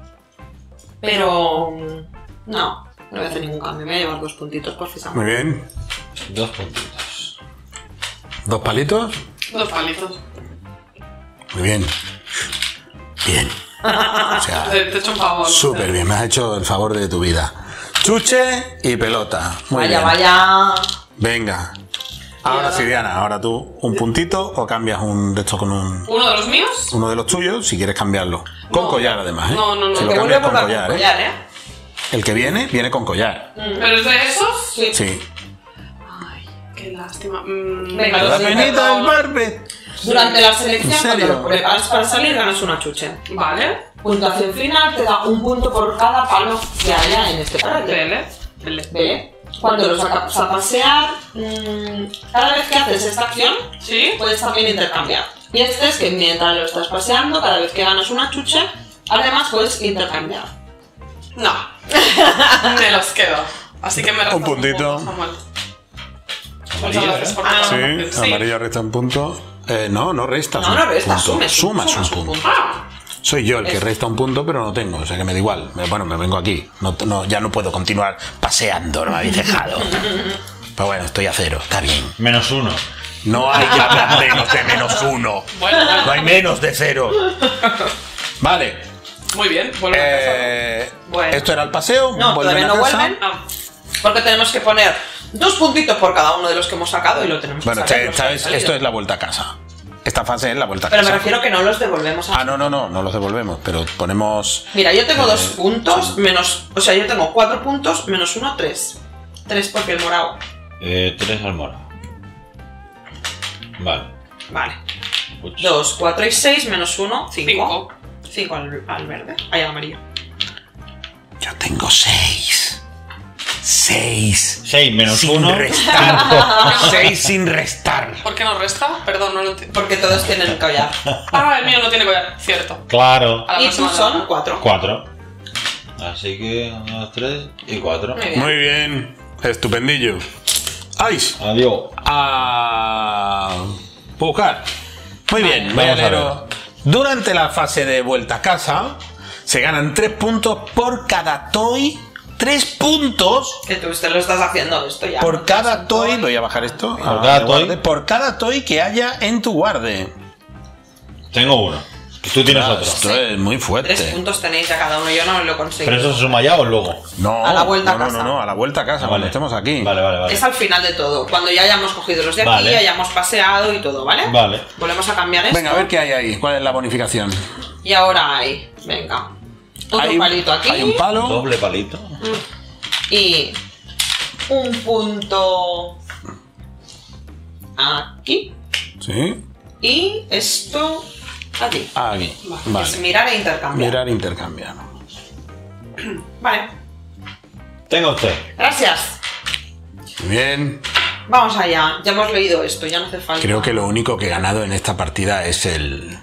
Pero... no voy a hacer ningún cambio. Me voy a llevar 2 puntitos por fisar. Muy bien. 2 puntitos. 2 palitos. 2 palitos. Muy bien. Bien. O sea, Te he hecho un favor. súper bien. Me has hecho el favor de tu vida. Chuche y pelota. Muy Vaya, bien. vaya. Venga. Ahora sí, Diana. Ahora tú un puntito o cambias un de esto con ¿Uno de los míos? uno de los tuyos si quieres cambiarlo. Con No. collar además, ¿eh? No, no, no. Si lo Que vuelve cambias por con la collar, ¿eh? collar, ¿eh? El que viene con collar. ¿Pero es de esos? Sí. Sí. Ay, qué lástima. Venga, La sí, penita pero- del Barbet. Durante la selección, ¿En serio? cuando lo preparas para salir, ganas una chuche. Vale. Puntuación final te da 1 punto por cada palo que haya en este parate. Vele. ¿Vale? Cuando lo sacas a pasear, cada vez que haces esta acción, ¿Sí? puedes también intercambiar. Y este es que mientras lo estás paseando, cada vez que ganas una chuche, además puedes intercambiar. No. Me los quedo. Así que me restas Un puntito. punto, Samuel. Muchas Amarillo, gracias ¿eh? por tu Sí, amarillo resta un punto. No restas. No, un no restas, punto. sumas un un punto. punto. Ah, Soy yo el que Es- resta un punto, pero no tengo, o sea que me da igual. Bueno, me vengo aquí. Ya no puedo continuar paseando, no me habéis dejado. Pero bueno, estoy a 0, está bien. -1. No hay ya menos de -1. bueno, No hay menos de 0. Vale. muy bien. Vuelve a casa. Bueno. Esto era el paseo. No, vuelven todavía a no casa. vuelven. Ah, Porque tenemos que poner 2 puntitos por cada uno de los que hemos sacado y lo tenemos Bueno, que sacar. los que han esto salido. es la vuelta a casa. Esta fase es la vuelta a Pero casa. me refiero que no los devolvemos a... Ah, no los devolvemos, pero ponemos. Mira, yo tengo 2 puntos menos... O sea, yo tengo 4 puntos menos 1, 3. 3 porque el morado. 3 al mora. Vale. Vale. Uch. 2, 4 y 6 menos 1, 5. 5. 5 al verde. Ahí al amarillo. Yo tengo 6. 6. 6 menos Sin 1. restar. 6 sin restar. ¿Por qué no resta? Perdón, no lo entiendo. Porque todos tienen collar. Ah, el mío no tiene collar. Cierto. Claro. A la Y tú próxima son semana. 4. 4. Así que 1, 2, 3 y 4. Muy bien. Muy bien. Estupendillo. ¡Ay! Adiós. A buscar. Muy bien, Vamos a Valero. Durante la fase de vuelta a casa se ganan 3 puntos por cada toy. 3 puntos Que tú te lo estás haciendo esto ya. por cada toy. Voy a bajar esto. Por cada toy. guarde. Por cada toy que haya en tu guarde. Tengo uno. Y tú tienes otro. Esto es muy 3 fuerte. puntos tenéis ya cada uno. Yo no lo conseguí. Pero eso se suma ya o luego. No, A la vuelta a no, casa. no, a la vuelta a casa, cuando estemos aquí. Vale. Es al final de todo. Cuando ya hayamos cogido los de aquí, Vale. hayamos paseado y todo, ¿vale? Vale. Volvemos a cambiar esto. Venga, a ver qué hay ahí. ¿Cuál es la bonificación? Y ahora hay. Venga. Otro Hay un- palito aquí. Hay un palo. Doble palito. Y un punto aquí. Sí. Y esto aquí. Aquí. Es Vale. mirar e intercambiar. Mirar, intercambiar. Vale. Tenga usted. Gracias. Bien. Vamos allá. Ya hemos leído esto, ya no hace falta. Creo que lo único que he ganado en esta partida es el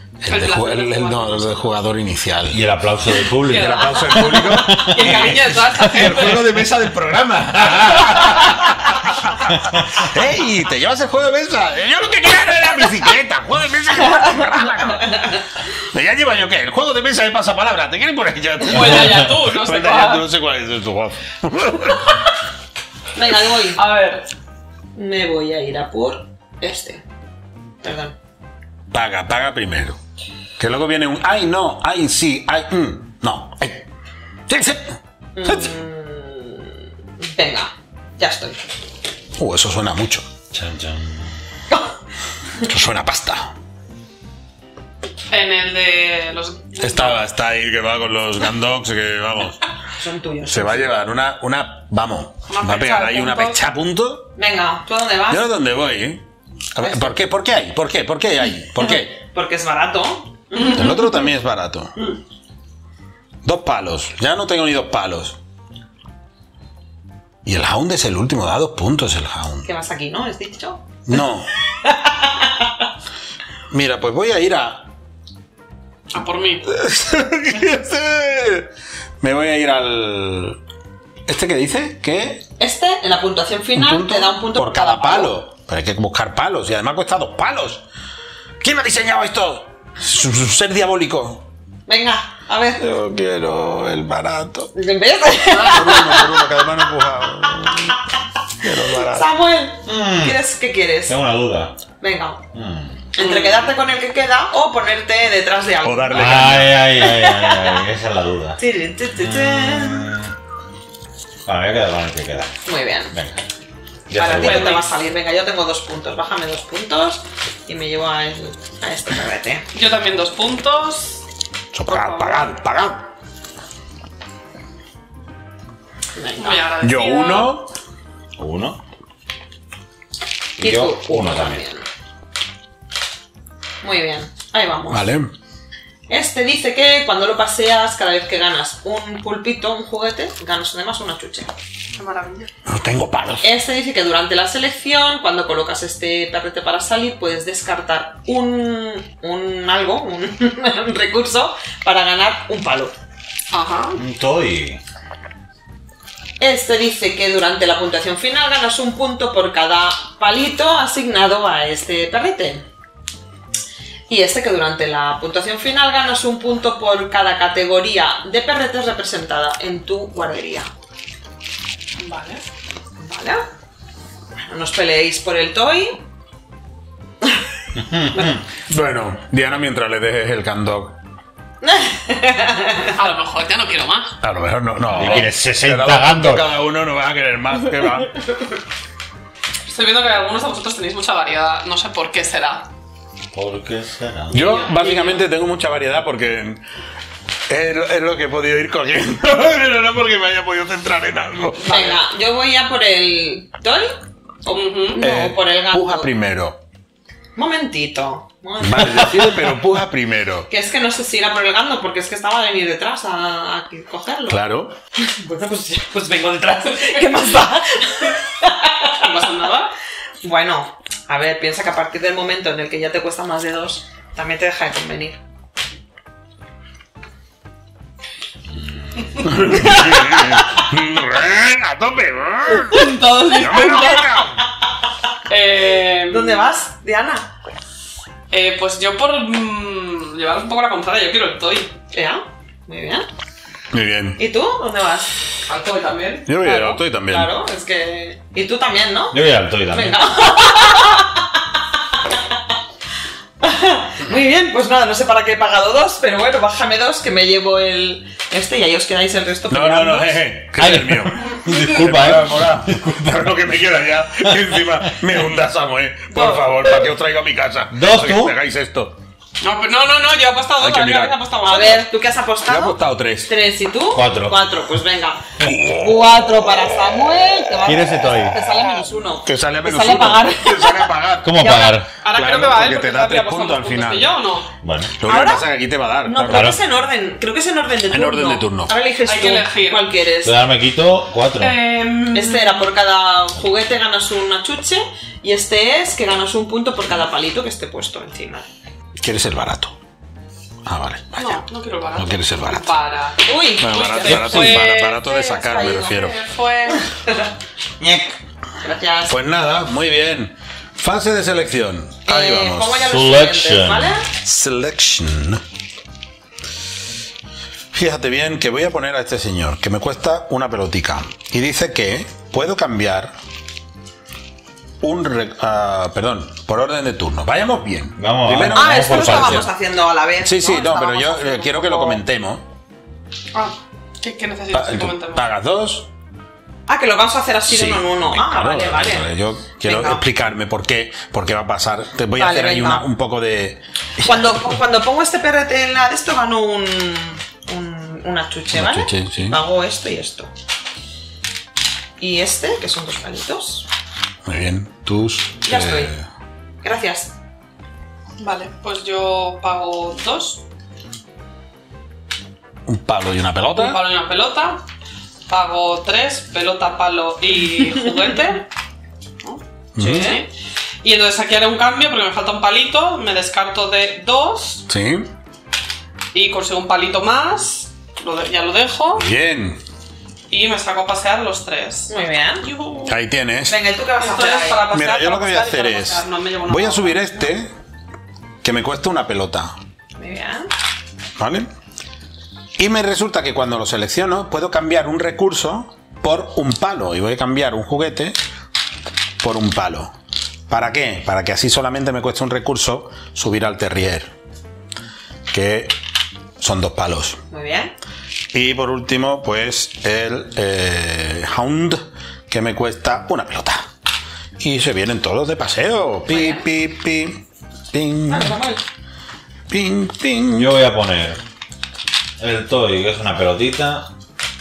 jugador inicial. Y el aplauso del público. El aplauso del público. Y el cariño de toda esta El gente. juego de mesa del programa. ¡Ey! ¿Te llevas el juego de mesa? Yo lo que quería era la bicicleta. Juego de mesa. ¿Ya lleva yo qué? El juego de mesa de pasapalabra. ¿Te quieres por ahí? Pues ya tú, no sé Pues ya cuál. tú, no sé cuál es tu juego. Venga, yo voy. A ver. Me voy a ir a por este. Perdón. Paga primero. Que luego viene un ay, no, ay, sí, ay, no, ay. Sí, sí. Venga, ya estoy. Eso suena mucho. Chan, chan. Eso suena a pasta. En el de los. Está ahí que va con los Gandogs, que vamos. Son tuyos. Se va a llevar una vamos. Una Va a pecha pegar de ahí una puntos. pecha a punto. Venga, ¿tú a dónde vas? Yo dónde voy, ¿eh? A ver, ¿por qué? ¿Por qué hay? ¿Por qué? ¿Por qué hay? ¿Por qué? Porque es barato. El otro también es barato. 2 palos. Ya no tengo ni 2 palos. Y el Hound es el último. Da 2 puntos el Hound. ¿Qué vas aquí, no? ¿Es dicho? No. Mira, pues voy a ir a... A por mí. Me voy a ir al... ¿Este qué dice? ¿Qué? Este, en la puntuación final, te da un punto por cada palo. Pero hay que buscar palos y además cuesta 2 palos. ¿Quién ha diseñado esto? Es un ser diabólico. Venga, a ver. Yo quiero el barato. ¿En vez? Por uno, que además no he empujado. Quiero el barato. Samuel, ¿qué quieres? Tengo una duda. Venga. Entre quedarte con el que queda o ponerte detrás de algo. O darle Ay, esa es la duda. Bueno, voy a quedar con el que queda. Muy bien. Venga. Para ti seguro. no te va a salir. Venga, yo tengo 2 puntos. Bájame 2 puntos y me llevo a este carrete. Yo también 2 puntos. Pagad. Venga. Muy agradecido. Yo 1. Uno. Y yo tú, uno también. Muy bien. Ahí vamos. Vale. Este dice que cuando lo paseas, cada vez que ganas un pulpito, un juguete, ganas además una chuche. Qué maravilla. No tengo palos. Este dice que durante la selección, cuando colocas este perrete para salir, puedes descartar un recurso para ganar un palo. Ajá. Un toy. Este dice que durante la puntuación final ganas un punto por cada palito asignado a este perrete. Y este que durante la puntuación final ganas un punto por cada categoría de perretes representada en tu guardería. Vale. ¿Vale? Bueno, no os peleéis por el toy. Bueno, Diana, mientras le dejes el Gandog. A lo mejor ya no quiero más. A lo mejor no. Y quieres 60 Te he dado Gandog. cada uno, no vas a querer más. ¿Qué va? Estoy viendo que algunos de vosotros tenéis mucha variedad. No sé por qué será. ¿Por qué será? Yo básicamente tengo mucha variedad porque es lo que he podido ir cogiendo, pero no porque me haya podido centrar en algo. Venga, yo voy a por el toy. O, no, por el gato. Puja primero. Momentito. Vale, decide, pero puja primero. Que es que no sé si era por el gando, porque es que estaba a venir detrás a cogerlo. Claro. Bueno, pues vengo detrás. ¿Qué más da? No pasa nada. Bueno, a ver, piensa que a partir del momento en el que ya te cuesta más de 2, también te deja de convenir. ¡A tope! Todos ¡No me lo quitas! ¿Dónde vas, Diana? Pues yo por llevaros un poco la contraria, yo quiero el toy. ¿Ya? Muy bien. Muy bien. ¿Y tú? ¿Dónde vas? Al toy también. Yo voy a ir al toy también. Claro, es que... Y tú también, ¿no? Yo voy al toy también. Venga. Muy bien, pues nada, no sé para qué he pagado 2, pero bueno, bájame 2 que me llevo el este y ahí os quedáis el resto. No, peleando. que Ay, es el mío. Disculpa, Mora, por lo que me queda ya. Que encima me hunda Samuel. Por favor, ¿para qué os traigo a mi casa? ¿Dos Para que tú? me hagáis esto. No, yo he apostado Hay 2, que la mirar. que ha apostado A vosotros. ver, ¿tú qué has Yo he apostado? apostado 3. 3, ¿y tú? 4. 4, pues venga. 4 para Samuel. ¿Quieres estoy? Te sale -1. Te sale a menos sale a uno. pagar. Te sale a pagar. ¿Cómo Y ahora- pagar? Ahora Claro, creo que va él, porque porque te da 3 ha apostado puntos al más final. que yo, ¿o no? Bueno. Lo que ¿Ahora? pasa es que aquí te va a dar. No, claro. creo que es en orden. Creo que es en orden de turno. orden de turno. Ahora eliges Hay tú que elegir. cuál quieres. Pero ahora me quito 4. Este era por cada juguete ganas una chuche. Y este es que ganas un punto por cada palito que esté puesto encima. ¿Quieres el barato? Ah, vale. Vaya. No, no quiero el barato. No quieres el barato. Para. Uy, Bueno, uy, barato, se barato, fue. barato de sacar, me caído. refiero. Fue. Gracias. Pues nada, muy bien. Fase de selección. Ahí Pongo vamos. ya los Selection. siguientes, ¿vale? Selection. Fíjate bien que voy a poner a este señor, que me cuesta una pelotica. Y dice que puedo cambiar perdón, por orden de turno. Vayamos bien. Vamos, Primero, vamos. Esto lo por estábamos partes. haciendo a la vez. Sí, sí, no, pero Estábamos yo haciendo quiero un que lo poco- comentemos. Ah, ¿qué necesitas que comentemos? Pagas 2. Ah, que lo vamos a hacer así de uno en uno. Ah, claro, vale, vale. Yo quiero Venga. explicarme por qué va a pasar. Te voy a Vale, hacer ahí venga. un poco de. Cuando pongo este perrete en la de esto, gano una chuche, Una ¿vale? chuche, sí. Hago esto y esto. Y este, que son 2 palitos. Muy bien, tus. Ya estoy. Gracias. Vale, pues yo pago 2. Un palo y una Un pelota. palo y una pelota. Pago 3, pelota, palo y juguete. ¿No? Sí. Y entonces aquí haré un cambio porque me falta un palito. Me descarto de 2 Sí. y consigo un palito más. Ya lo dejo. Bien. Y me saco a pasear los 3. Muy bien. Yujú. Ahí tienes. Venga, ¿y tú qué vas a Esto hacer es ahí? para pasear. Mira, yo para lo que voy a pasear y hacer para es. pasear. No me llevo nada Voy a más. subir este. Que me cuesta una pelota. Muy bien. ¿Vale? Y me resulta que cuando lo selecciono puedo cambiar un recurso por un palo. Y voy a cambiar un juguete por un palo. ¿Para qué? Para que así solamente me cueste un recurso subir al terrier. Que son 2 palos. Muy bien. Y por último, pues el Hound, que me cuesta una pelota. Y se vienen todos de paseo. Pi, pi, pi. Ping. Ping, ping. Yo voy a poner el toy, que es una pelotita.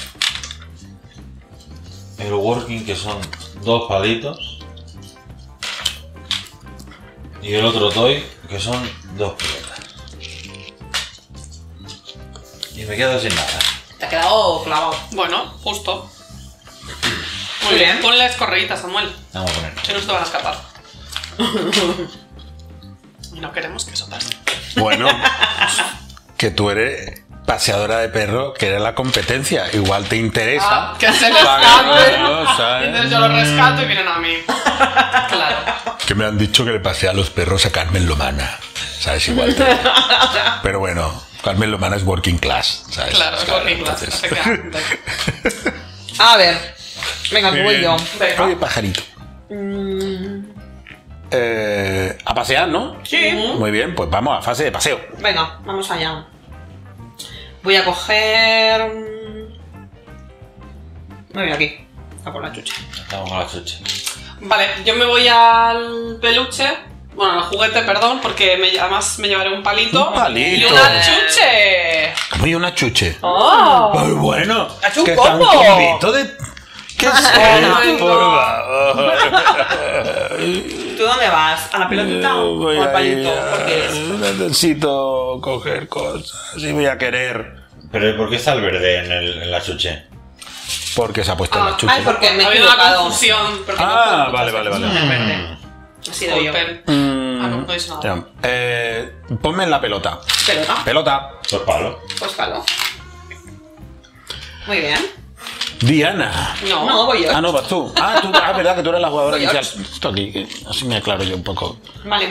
El working, que son 2 palitos. Y el otro toy, que son 2 pelotas. Y me quedo sin nada. Te ha quedado clavado. Bueno, justo. Muy Muy bien. bien. Ponles correitas, Samuel. Vamos a poner. Que no se te van a escapar. Y no queremos que eso pase. Bueno, que tú eres paseadora de perro, que eres la competencia. Igual te interesa. Que se les Pagarlo, escape. ¿sabes? Entonces yo los rescato y vienen a mí. Claro. Que me han dicho que le pasé a los perros a Carmen Lomana. ¿Sabes? Igual. Pero bueno, Carmen Lomana es working class. ¿Sabes? Claro, es working class, entonces. efectivamente. A ver. Venga, que voy yo. Venga. Oye, pajarito. A pasear, ¿no? Sí. Muy bien, pues vamos a fase de paseo. Venga, vamos allá. Voy a coger... Me voy aquí. A por la chucha. Estamos con la chucha. Vale, yo me voy al peluche. Bueno, al juguete, perdón, porque además me llevaré un palito. Un palito. Y una chuche. Como y una chuche. ¡Oh! Muy bueno. ¡Ha hecho un que está un combo! combito de... ¿Qué es esto? Por favor. ¿Tú dónde vas? ¿A la pelotita Voy o al a palito? ir ¿Por qué es? necesito coger cosas y voy a querer. Pero ¿por qué está el verde en la chuche? Porque se ha puesto en la chuche. Ay, porque me he Ha habido una equivocado. confusión. porque no Ah, puedo vale, muchas vale, veces. vale. Verde. Ha sido yo. Disculpen. No dice nada. Ya. Ponme en la pelota. ¿Pelota? Pelota. Pues palo. Pues palo. Muy bien. Diana. No, voy yo. Ah, no, vas tú. Verdad que tú eres la jugadora Voy yo. inicial. Esto aquí, que así me aclaro yo un poco. Vale.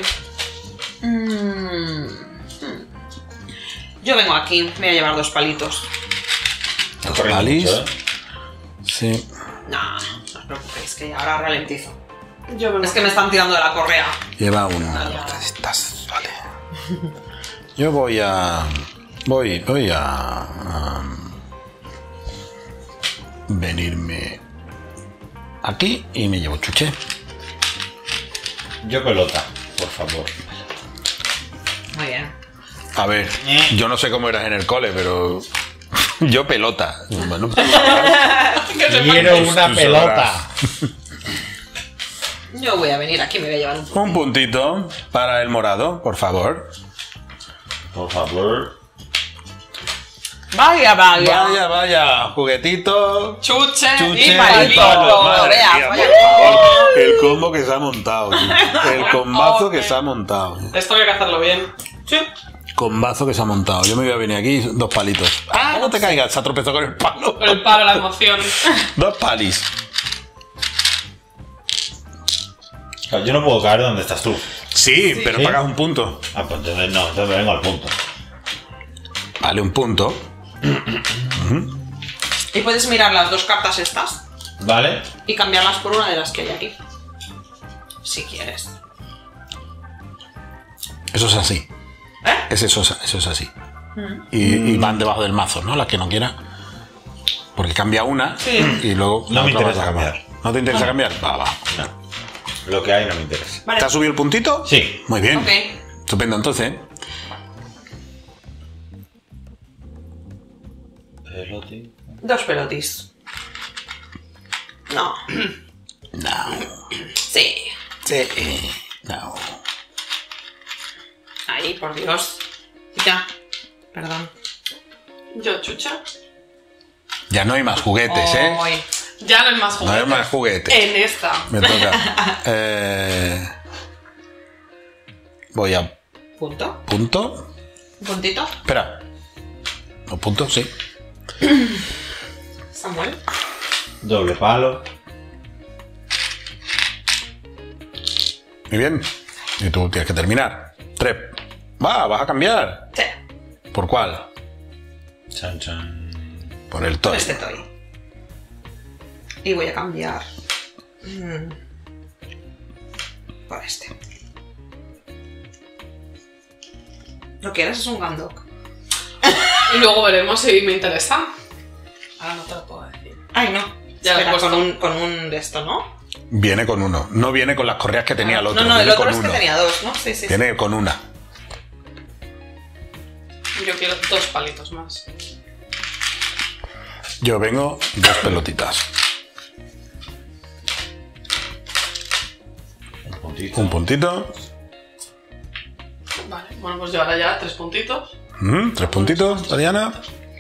Yo vengo aquí. Voy a llevar 2 palitos. No corre Valis. mucho, ¿eh? Sí. No, no os preocupéis, que ahora ralentizo. Yo vengo. Es que me están tirando de la correa. Lleva una. Estas, vale. Yo voy a venirme aquí y me llevo chuche. Yo pelota, por favor. Muy bien. A ver, yo no sé cómo eras en el cole, pero yo pelota. Bueno, Quiero una tú pelota. Yo voy a venir aquí, me voy a llevar un... un puntito para el morado, por favor. Por favor. Vaya, vaya. Vaya, vaya, juguetito. Chuche, Chuche, y palito. madre Vea, mía, vaya. el combo que se ha montado, tío. El combazo que se ha montado. Esto hay que hacerlo bien. Sí. Combazo que se ha montado. Yo me voy a venir aquí, 2 palitos. ¡Ah, no te caigas! Se ha tropezado con el palo. Con el palo, la emoción. 2 palis. Claro, yo no puedo caer donde estás tú. Sí, pero ¿Sí? pagas un punto. Ah, pues entonces no, entonces me vengo al punto. Vale, un punto. Y puedes mirar las 2 cartas estas ¿Vale? y cambiarlas por una de las que hay aquí. Si quieres. Eso es así. ¿Eh? Eso es así. Y van debajo del mazo, ¿no? Las que no quiera. Porque cambia una Sí. y luego... No me la otra interesa vas a cambiar. ¿No te interesa cambiar? Va. No. Lo que hay no me interesa. Vale. ¿Te ha subido el puntito? Sí. Muy bien. Ok. Estupendo, entonces. Pelote. 2 pelotis. No. No. Sí. Sí. No. Ahí, por Dios. Ya. Perdón. Yo, chucha. Ya no hay más juguetes, ¿eh? Ay. Ya no hay más No juguetes. hay más juguetes. En esta. Me toca. Voy a ¿Punto? punto. ¿Un puntito? Espera. ¿No punto? Sí. Samuel. Doble palo. Muy bien. Y tú tienes que terminar. 3. Vas a cambiar. Sí. ¿Por cuál? Chan, chan. Por el Con toy. este toy. Y voy a cambiar. Por este. Lo que eres es un Gandok. Y luego veremos si me interesa. Ahora no te lo puedo decir. Ay, no. Ya lo he Espera, puesto. con un de esto, ¿no? Viene con uno. No viene con las correas que tenía el otro. No, el viene otro con es que uno. tenía 2, ¿no? Sí, sí. sí. Viene con una. Yo quiero 2 palitos más. Yo vengo 2 pelotitas. Un puntito. Un puntito. Vale, bueno, pues yo ahora ya 3 puntitos. 3 puntitos, Tatiana.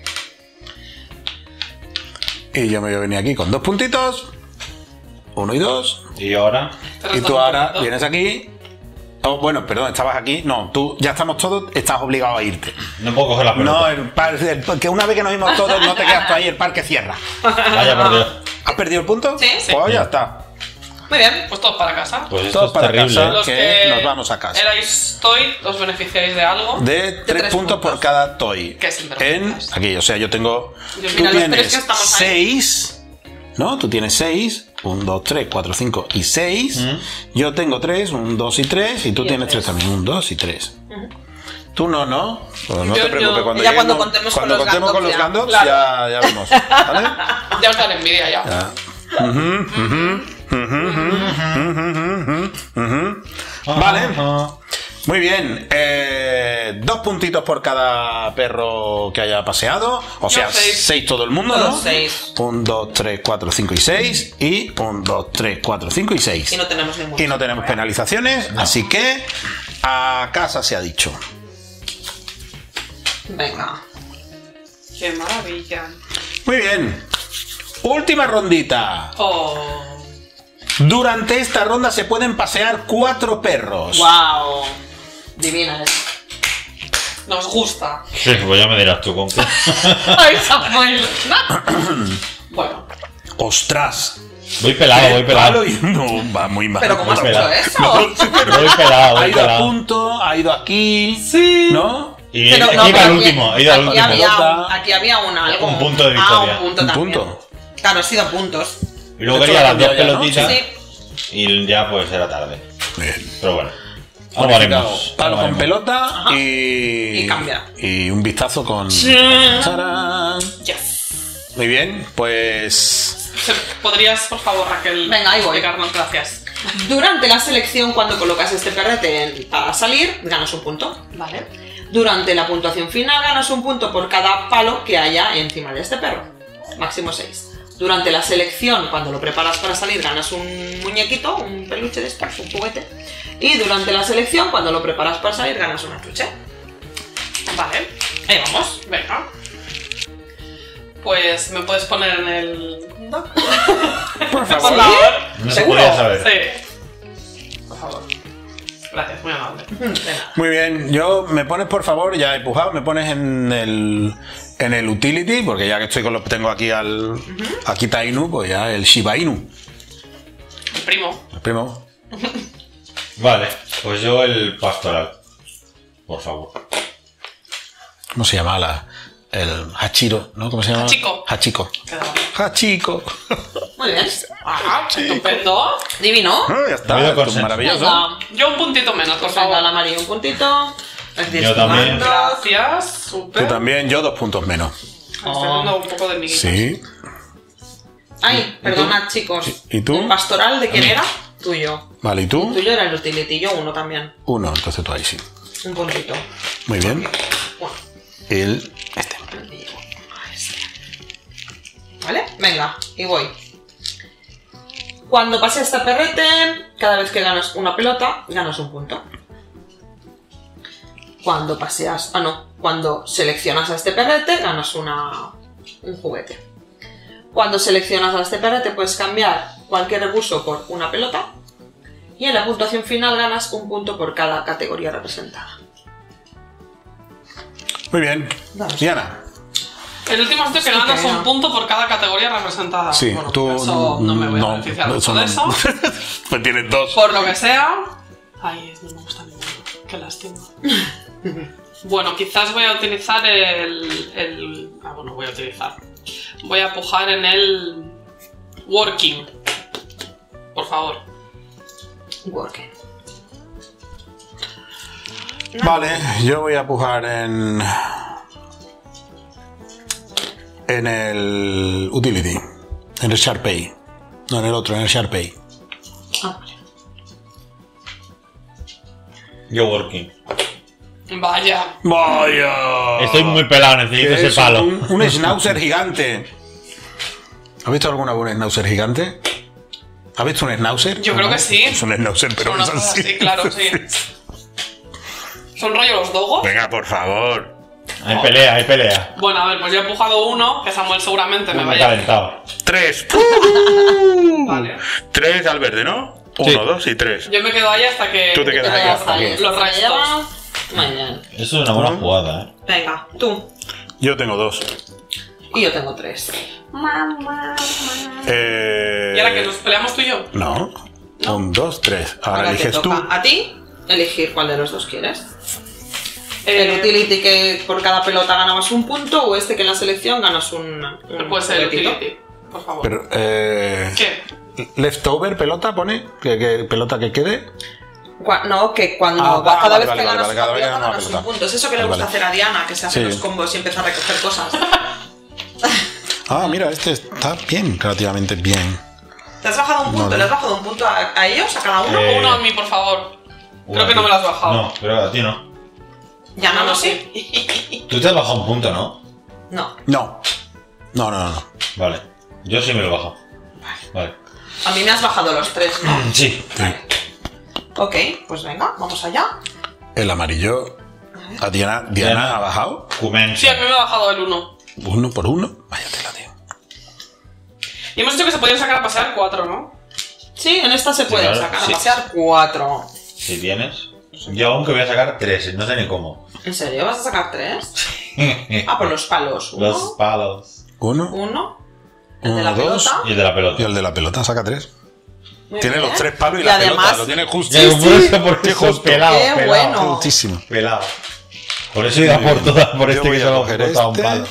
Y yo me voy a venir aquí con 2 puntitos. 1 y 2. Y ahora. Te Y restas tú un ahora poquito. vienes aquí. Oh, bueno, perdón, estabas aquí. No, tú ya estamos todos, estás obligado a irte. No puedo coger la pelota. No, que una vez que nos vimos todos, no te quedas tú ahí, el parque cierra. Vaya por Dios. ¿Has perdido el punto? Sí. Pues ya está. Muy bien. Pues todos para casa. Pues esto Todos es para terrible. casa. ¿eh? Los que nos vamos a casa. Erais toy, os beneficiáis de algo. De 3 3 puntos por puntos. cada toy. Que es sinvergüenzas. Aquí, o sea, yo tengo. Yo, Tú mira, los tres tienes que estamos ahí. 6. ¿No? Tú tienes 6. 1, 2, 3, 4, 5 y 6. Yo tengo 3, 1, 2 y 3. Y tú Y tienes 3 tres. también. 1, 2 y 3. Tú no, ¿no? Pues no Yo- te preocupes. yo- Cuando, Ya cuando lleguemos- contemos con cuando los contemos con los Gandoks, Gandoks, claro. ya vemos. ¿Vale? Ya os daré envidia ya. Ya. Vale. Muy bien. 2 puntitos por cada perro que haya paseado. O sea, seis. 6 todo el mundo, ¿no? Todos 6. 1, 2, 3, 4, 5 y 6. Y 1, 2, 3, 4, 5 y 6. Y no tenemos ningún. Y no tenemos penalizaciones, así que a casa se ha dicho. Venga. Qué maravilla. Muy bien. Última rondita. Oh. Durante esta ronda se pueden pasear 4 perros. ¡Wow! Divina es. Nos gusta. Sí, pues ya me dirás tú con qué. Ay, Samuel. Bueno, ¡Ostras! Voy pelado, voy pelado. Palo y- No, va muy mal. ¿Pero cómo has Muy hecho pelado. eso? Voy pelado, Ha voy ido a pelado. punto, ha ido aquí. Sí. ¿No? Y Pero aquí no, iba pero el aquí- último, he ido al aquí último. había, Pelota. aquí había un algo. Un punto de Ah, victoria. un punto Un también. punto. Claro, ha sido puntos. Y luego Esto quería lo las 2 cambió ya, ¿no? pelotitas. Sí. Y ya pues era tarde. Bien. Pero bueno. Algo Bonificado. haremos. Palo algo con haremos. pelota Ajá. y. Y cambia. Y un vistazo con. ¡Tarán! Yes. Muy bien, pues. ¿Podrías, por favor, Raquel, Venga, ahí voy. explicarnos? Gracias. Durante la selección, cuando colocas este perrete para salir, ganas un punto. Vale. Durante la puntuación final ganas un punto por cada palo que haya encima de este perro. Máximo 6. Durante la selección, cuando lo preparas para salir, ganas un muñequito, un peluche de estos, un juguete. Y durante la selección, cuando lo preparas para salir, ganas una chuche. Vale, ahí vamos, venga. Pues me puedes poner en el... Por Por favor. favor. No se ¿Seguro? podía saber. Sí. Por favor. Gracias, muy amable. Venga. Muy bien, me pones por favor, ya he pujado, me pones en el utility, porque ya que estoy con los tengo aquí al Akita Inu, pues ya el Shiba Inu, El primo. el primo. Vale, pues yo el pastoral. Por favor. ¿Cómo se llama el Hachiro, ¿no? ¿Cómo se llama? Hachiko. Hachiko. Queda bien. Hachiko. Muy bien. Ajá, estupendo. Divino. Ah, ya está, Medio esto es consenso. maravilloso. Venga. Yo un puntito menos, por Pues venga, favor. al amarillo un puntito. Yo también. Gracias, súper. Tú también, yo 2 puntos menos. Estoy dando un poco de miguitas. Sí. Ay, perdonad, chicos. ¿Y tú? ¿El pastoral de quién era? Tuyo. Vale, ¿y tú? Tuyo era el utility, yo uno también. 1, entonces tú ahí sí. Un puntito. Muy bien. Bueno, Este. ¿vale? Venga, y voy. Cuando pase este perrete, cada vez que ganas una pelota, ganas un punto. Cuando paseas... Ah, no. Cuando seleccionas a este perrete, ganas un juguete. Cuando seleccionas a este perrete, puedes cambiar cualquier recurso por una pelota. Y en la puntuación final ganas un punto por cada categoría representada. Muy bien. Vamos. Diana. El último es que Sí, ganas que un no. punto por cada categoría representada. Sí, Bueno, tú... eso no me voy a beneficiar mucho de eso. Pues tienes 2. Por lo que sea... Ay, no me gusta ninguno. Qué lástima. Bueno, quizás voy a utilizar bueno, voy a utilizar. Voy a pujar en el... Working. Por favor. Working. Vale, yo voy a pujar en el utility, en el Sharpay. No, en el otro, en el Sharpay. Ah, vale. Yo working. Vaya. ¡Vaya! Estoy muy pelado, necesito ¿Qué ese es? palo. Un schnauzer gigante. ¿Has visto alguna vez un schnauzer gigante? ¿Has visto un schnauzer? Yo creo que sí. Es un schnauzer, pero Son es unas cosas así. así, claro, sí. ¿Son rollo los dogos? Venga, por favor. Hay pelea, hay pelea. Bueno, a ver, pues yo he empujado uno, que Samuel seguramente me Me he vaya. calentado. 3. Vale. 3 al verde, ¿no? Sí. 1, 2 y 3. Yo me quedo ahí hasta que... Tú te quedas ahí hasta Vale, aquí. Los se la restos. lleva. Muy bien. Eso es una buena jugada, ¿eh? Venga, tú. Yo tengo 2. Y yo tengo 3. ¿Y ahora que nos peleamos tú y yo? No. 1, 2, 3. Ahora Ahora te eliges tú. toca a ti elegir cuál de los dos quieres. El utility que por cada pelota ganabas un punto o este que en la selección ganas un Puede ser el juguetito. utility, por favor. Pero, ¿Qué? leftover pelota pone. Que pelota que quede. No, que cuando Ah, cada vale, vez vale, que vale, ganas vale, una cada vez que pelota ganas una ganas un pelota. punto. Es eso que le Vale, gusta vale. hacer a Diana, que se hace Sí. los combos y empieza a recoger cosas. Ah, mira, este está bien, relativamente bien. ¿Te has bajado un punto? Vale. ¿Le has bajado un punto a ellos, a cada uno? Uno a mí, por favor. Creo que no me lo has bajado. No, pero a ti no. Ya no no lo sé. sé. Tú te has bajado un punto, ¿no? No. No. No. Vale. Yo sí me lo he bajado. Vale. A mí me has bajado los 3, ¿no? Sí. Ok, pues venga, vamos allá. El amarillo. A Diana ha bajado. Cumense. Sí, a mí me ha bajado el 1. 1 por 1. Vaya tela, tío. Y hemos dicho que se podían sacar a pasear 4, ¿no? Sí, en esta se pueden claro, sacar sí. a pasear 4. Si tienes. Yo aunque voy a sacar 3, no sé ni cómo. ¿En serio vas a sacar 3? Ah, por los palos. Los 1, palos. 1, 1. El de la 1, 2. pelota. Y el de la Y pelota. el de la pelota saca 3. Muy Tiene bien. los 3 palos y, Y la además- pelota. Lo tiene justo. Ya, por eso, por Qué eso, justo. pelado, Qué pelado. bueno. Justísimo. Pelado. Por eso iba por todas, por Yo este voy que a solo ha coger costado un este. palo.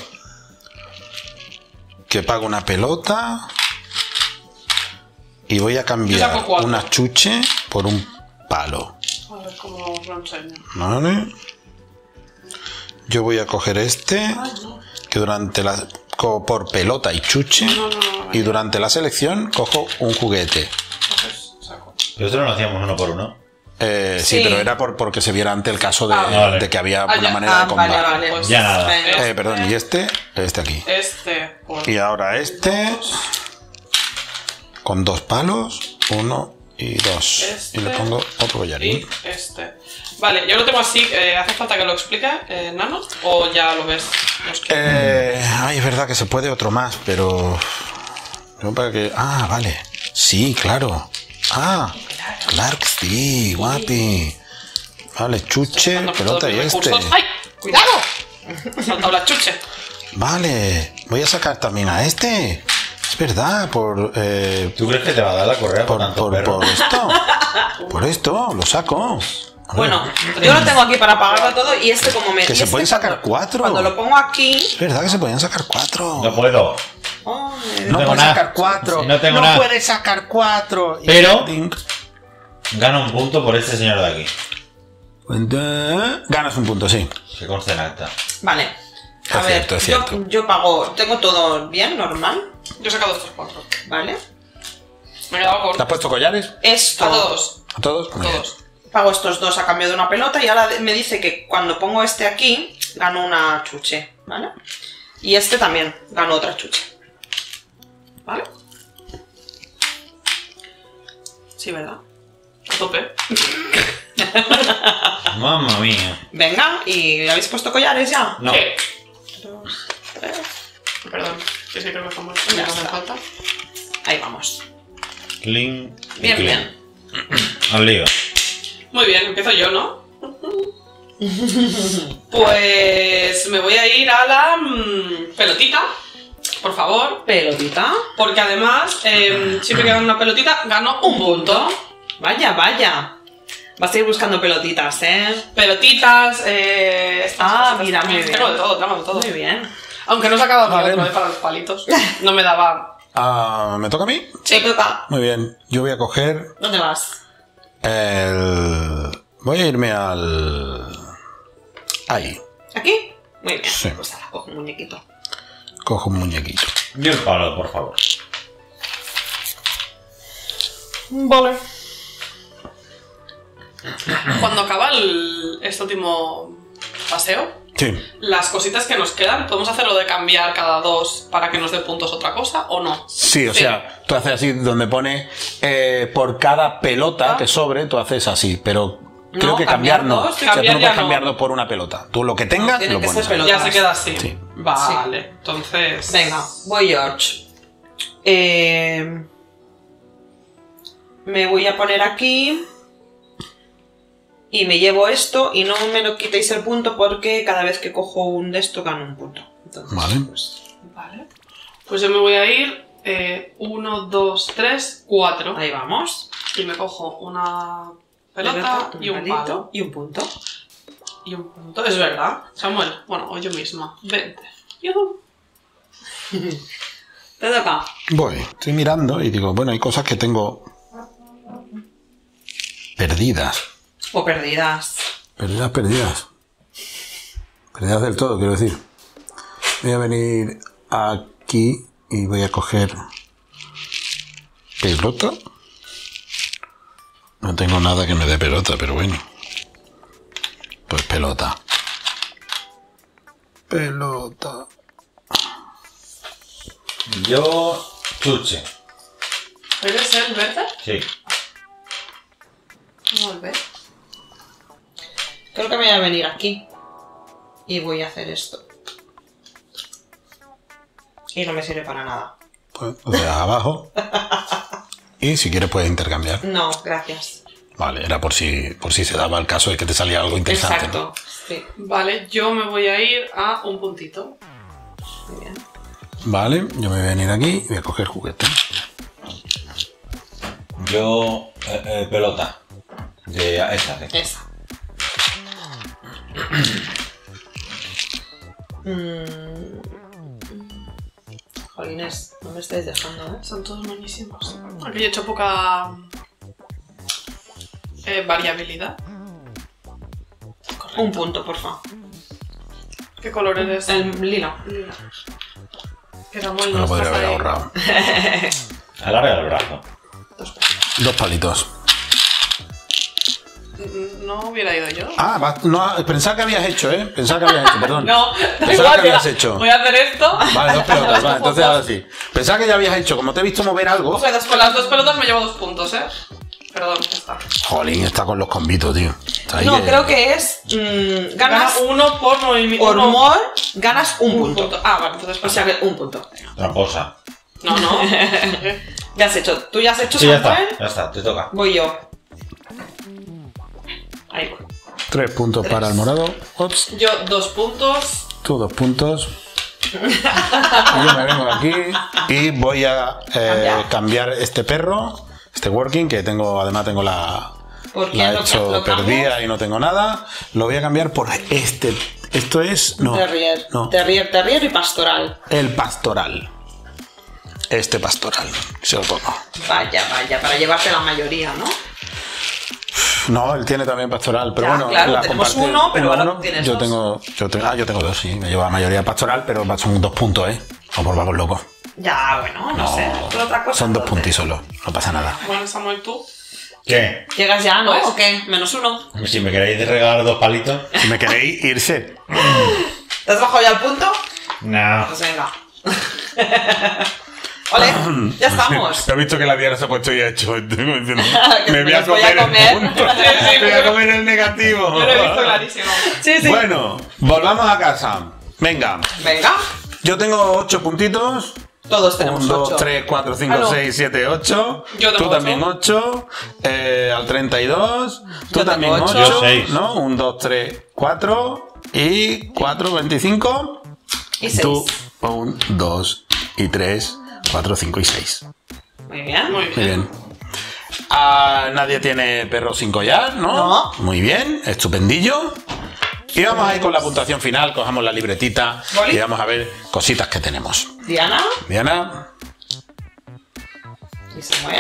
Que pago una pelota. Y voy a Yo cambiar saco 4. una chuche por un palo. A ver cómo os lo enseño. ¿Vale? Yo voy a coger este. Ay, no. Que durante la. Por pelota y chuche. No. Y durante la selección cojo un juguete. Entonces saco. Pero esto no lo hacíamos uno por uno. Sí, pero era porque se viera ante el caso de, vale. de que había una ya. manera de combate. Vale. Pues Ya nada. Venga. Perdón, y este aquí. Por Y ahora este con 2 palos, 1 y 2. Este. Y le pongo otro collarín. y Vale, yo lo tengo así. ¿Hace falta que lo explique, Nano? ¿O ya lo ves? Ay, es verdad que se puede otro más, pero... no para que... Ah, vale. Sí, claro. Ah, claro que sí, guapi. Vale, chuche, Cuando pelota todos y mis este. recursos- ¡Ay! ¡Cuidado! Me ha saltado la chuche. Vale, voy a sacar también a este. Es verdad, por... ¿Tú crees que te va a dar la correa por tanto perro? por esto. Por esto, lo saco. A ver. Bueno, yo lo tengo aquí para apagarlo todo y este como me... Que y se este pueden sacar cuando- 4. Cuando lo pongo aquí... Es verdad que se podían sacar 4. No puedo. Oh, No tengo puedes nada. sacar 4. No tengo nada. puedes sacar 4. Pero- Gana un punto por este señor de aquí. Ganas un punto, sí. Que conste en acta. Vale. A Es ver, cierto, es cierto. yo pago... Tengo todo bien, normal, Yo he sacado estos 4. ¿vale? Me he quedado ¿Te has corto. puesto collares? Esto... A todos. ¿A todos? Muy bien. Todos. Pago estos 2 a cambio de una pelota y ahora me dice que cuando pongo este aquí, gano una chuche, ¿vale? Y este también, gano otra chuche. ¿Vale? Sí, ¿verdad? A tope. Mamma mía. Venga, ¿y habéis puesto collares ya? No. ¿Qué? 2, 3... Perdón. Que sí creo que estamos... Ya no hace está. falta. Ahí vamos. Clean. y Bien, clean. bien. Al lío. Muy bien, empiezo yo, ¿no? Pues me voy a ir a la pelotita, por favor. Pelotita. Porque además, siempre que gano una pelotita, gano un punto. Vaya, vaya. Vas a ir buscando pelotitas, ¿eh? Pelotitas, estas Ah, cosas mira, también. muy bien. Tengo de todo, tengo de todo. Muy bien. Aunque no sacaba Vale. otro, para los palitos. No me daba... ¿Me toca a mí? Sí, toca. Muy bien. Yo voy a coger ¿Dónde vas? Voy a irme al... Ahí. ¿Aquí? Muy bien. Sí. Pues ahora cojo un muñequito. Cojo un muñequito. Y el palo, por favor. Vale. Cuando acaba este último paseo, Sí. las cositas que nos quedan, ¿podemos hacerlo de cambiar cada 2 para que nos dé puntos otra cosa o no? Sí, o sea, tú haces así donde pone por cada pelota que sobre, tú haces así, pero creo No, que cambiar cambiar no. dos, O sea, tú cambiar no ya puedes no. cambiarlo por una pelota. Tú lo que tengas, tiene lo que pones ser ahí. pelota. Ya se queda así. Sí. Vale, entonces... Venga, voy George. Me voy a poner aquí. Y me llevo esto y no me lo quitéis el punto porque cada vez que cojo un de esto gano un punto. Entonces, Vale. pues, Vale. Pues yo me voy a ir 1, 2, 3, 4. ahí vamos. Y me cojo una pelota y un palito palo. y un punto. Y un punto. Es verdad, Samuel. Bueno, o yo misma. 20. Yujú. Te toca. Voy, estoy mirando y digo, bueno, hay cosas que tengo perdidas. O perdidas. Perdidas. Perdidas del todo, quiero decir. Voy a venir aquí y voy a coger pelota. No tengo nada que me dé pelota, pero bueno. Pues pelota. Pelota. Yo... Chuche. ¿Eres el verde? Sí. Molt bé. Creo que me voy a venir aquí. Y voy a hacer esto. Y no me sirve para nada. Pues, o sea, abajo. Y si quieres puedes intercambiar. No, gracias. Vale, era por si se daba el caso de que te salía algo interesante. Exacto. Sí, Vale, yo me voy a ir a un puntito. muy bien. ¿no? Vale, yo me voy a venir aquí y voy a coger juguete. Yo... pelota. De esa, sí. Esa. Jolines, no me estáis dejando, ¿eh? Son todos buenísimos. Aquí he hecho poca variabilidad. Un punto, porfa. ¿Qué color eres? El lila. Lila. Que Samuel Me no lo podría estás haber ahí. ahorrado. Alarga el brazo. Dos palitos. no hubiera ido yo. Ah, no, pensaba que habías hecho, ¿eh? Pensaba que habías hecho, perdón. No, da Pensaba igual, que habías hecho. Voy a hacer esto. Vale, 2 pelotas, vale, entonces ahora sí. Pensaba que ya habías hecho, como te he visto mover algo. O sea, con las 2 pelotas me llevo 2 puntos, ¿eh? Perdón, ya está. Jolín, está con los combitos, tío. Está ahí No, creo que es. Ganas Ganas. 1 por movimiento. Por more, ganas un un punto. punto. Ah, vale, entonces O sea que un punto. Tramposa. No, no. Ya has hecho. ¿Tú ya has hecho, Sí, ya Samuel? está, ya está, te toca. Voy yo. Ahí voy. 3 puntos para el morado. Ops, Yo 2 puntos. tú 2 puntos. Y yo me vengo aquí y voy a cambiar este perro, este working, que tengo, además tengo la he hecho lo perdida cambias? y no tengo nada. Lo voy a cambiar por este. Esto es. No. Terrier. No. Terrier y pastoral. El pastoral. Este pastoral. Se lo pongo. Vaya, para llevarte la mayoría, ¿no? No, él tiene también pastoral, pero Ya, bueno, claro, la tenemos comparte- uno, pero ahora uno. tienes yo dos. tengo 2, sí. Me llevo la mayoría pastoral, pero son 2 puntos, ¿eh? No por vamos locos. Ya, bueno, no sé. Por otra cosa. Son 2 entonces. puntos solo. No pasa nada. Bueno, Samuel, tú. ¿Qué? ¿Llegas ya, no? Pues- ¿O qué? -1. Si me queréis regalar 2 palitos. Si me queréis irse. ¿Te has bajado ya el punto? No. Pues venga. Ole, ya estamos. He visto que la Diana se ha puesto y ha hecho. Que me voy a comer. el punto. Me voy a comer el negativo. Yo lo he visto clarísimo. Sí, sí. Bueno, volvamos a casa. Venga, Venga. yo tengo 8 puntitos. Todos 1, tenemos 2, 8. 3, 4, 5, Ah, no. 6, 7, 8. Yo tengo Tú también 8. Al 32. Tú Yo también tengo 8. Yo 6. ¿No? 1, 2, 3, 4. Y 4, 25. Y 6. Tú 1, 2 y 3, 4, 5 y 6. Muy bien. Muy Muy bien. bien. Nadie tiene perro sin collar, ¿no? No. Muy bien, estupendillo. Y vamos a ir con la puntuación final, cojamos la libretita ¿Boli? y vamos a ver cositas que tenemos. Diana Diana, y Samuel.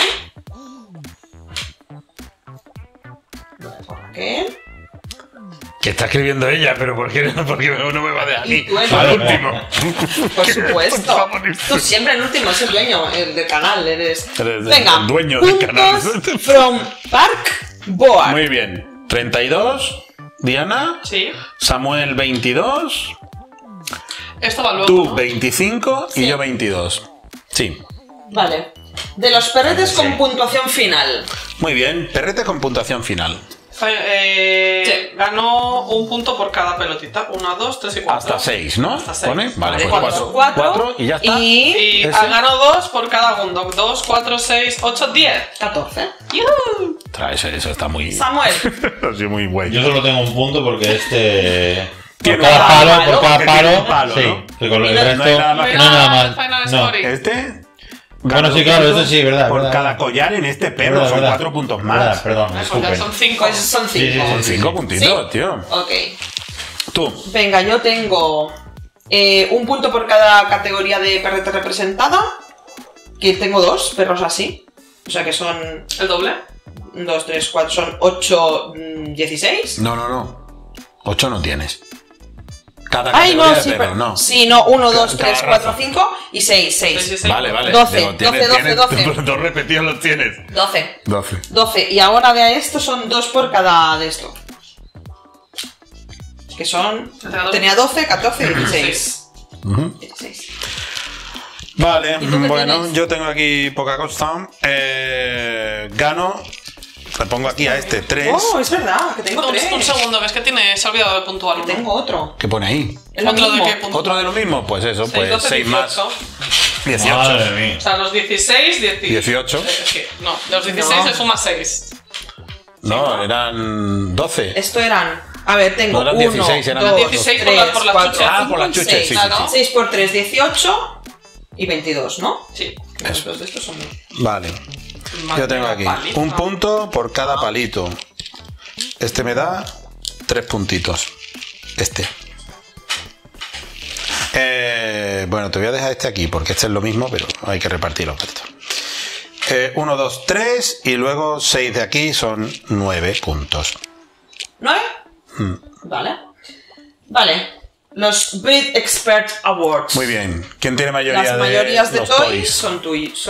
Raquel. que está escribiendo ella, pero ¿por qué no me va a dejar Y tú el al último. último? Por supuesto. Tú siempre el último, es el dueño, el del canal, eres. Eres Venga, el dueño del canal. puntos from Park Board. Muy bien. 32, Diana. Sí. Samuel 22. Esto va luego. Tú ¿no? Sí. 25 y yo 22. Sí. Vale. De los perretes con puntuación final. Muy bien. Perrete con puntuación final. Sí. Ganó un punto por cada pelotita. 1, 2, 3 y 4. Hasta 6, ¿no? Hasta 6. ¿Pone? Vale, pues Cuatro. 4 y ya está. Y Y Ese. ha ganado 2 por cada Gundog. 2, 4, 6, 8, 10. 14. ¡Yuhu! Eso está muy. Samuel. Ha sido muy bueno. Yo solo tengo un punto porque este. Tiene Por cada un palo, palo, por cada porque tiene un palo. palo, Sí. ¿no? Que con el Y no resto. hay nada más No hay nada más. Final No. Story. Este. Bueno, sí, claro, eso sí, verdad. Por verdad. cada collar en este perro Verdad, son verdad. 4 puntos Verdad, más. perdón, Pues ya disculpen. son 5. Pues son 5. Sí, sí, Son 5 sí. puntitos, ¿Sí? tío. Ok. Tú. Venga, yo tengo un punto por cada categoría de perrete representada. Que tengo 2 perros así. O sea que son ¿El doble? 2, 3, 4, son 8, 16. No. 8 no tienes. Cada Ay, categoría no, de sí, perro, pero, no. sí, no, 1, 2, Cada 3, 4, raza. 5 y 6, 6. Sí, sí, sí. Vale. 12, Digo, 12, 12. Dos repetidos los tienes. 12. 12. 12. Y ahora de estos son 2 por cada de esto. Que son. Tenía 12, 14 y 16. 16. Vale, ¿Y tú qué bueno, tienes? yo tengo aquí poca cosa. Gano. Le pongo aquí a este 3. Oh, es verdad, que tengo Un 3. segundo, ves que se ha olvidado de puntuar uno. Tengo otro. ¿Qué pone ahí? Es lo ¿Otro de mismo. qué punto? ¿Otro de lo mismo? Pues eso, 6, pues 12, 6 más 18. Madre mía. O sea, los 16, 18. Sí, no, de los 16 No. se suma 6. No, eran 12. Esto eran. A ver, tengo No eran 1, 16, eran 2, 16 por 3, las 4, chuches. Ah, por las chuches, sí, sí, claro. 6 por 3, 18 y 22, ¿no? Sí. Los dos de estos son. Vale. Yo tengo aquí Palito. un punto por cada palito. Este me da 3 puntitos. Este. Bueno, te voy a dejar este aquí porque este es lo mismo, pero hay que repartir los palitos. 1, 2, 3 y luego 6 de aquí son 9 puntos. ¿9? Vale. Vale. Los Breed Expert Awards. Muy bien. ¿Quién tiene mayoría Las mayorías de los toys son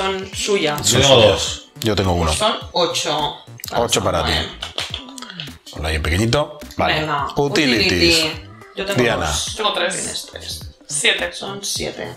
suyas. Yo tengo 2. Yo tengo 1. Son 8. 8 para ti. Ponlo ahí en pequeñito. Vale. Venga, Utilities. Yo tengo Diana. 2. Tengo 3. Tienes 3. 7. Son 7.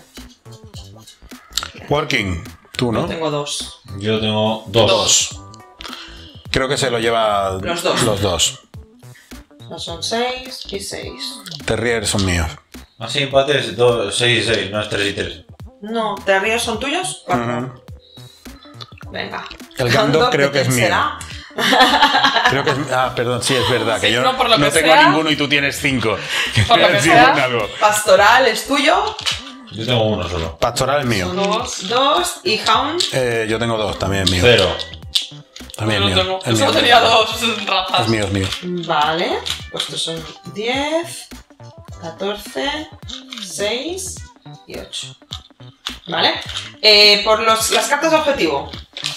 Working. Tú, ¿no? Yo tengo 2. Yo tengo 2. Creo que se lo lleva Los dos. Los dos. No son 6 y 6. Terrier son míos. Así empates 6 y 6, no es 3 y 3. No, ¿Terrier son tuyos? 4. Ujú. Venga. El Gandok Gandok, creo ¿de que es quién mío. será? Creo que es... Ah, perdón, sí, es verdad. Que Sí, yo no, por lo que tengo sea. ninguno y tú tienes 5. Por lo que Sí, sea. algo. Pastoral es tuyo. Yo tengo uno solo. Pastoral es mío. 2 y Hound. Yo tengo 2, también es mío. 0. También Yo es no mío. tengo. Es Yo solo mío. tenía 2 razas. Es mío, es mío. Vale. Pues estos son 10, 14, 6 y 8. ¿Vale? Por las cartas de objetivo.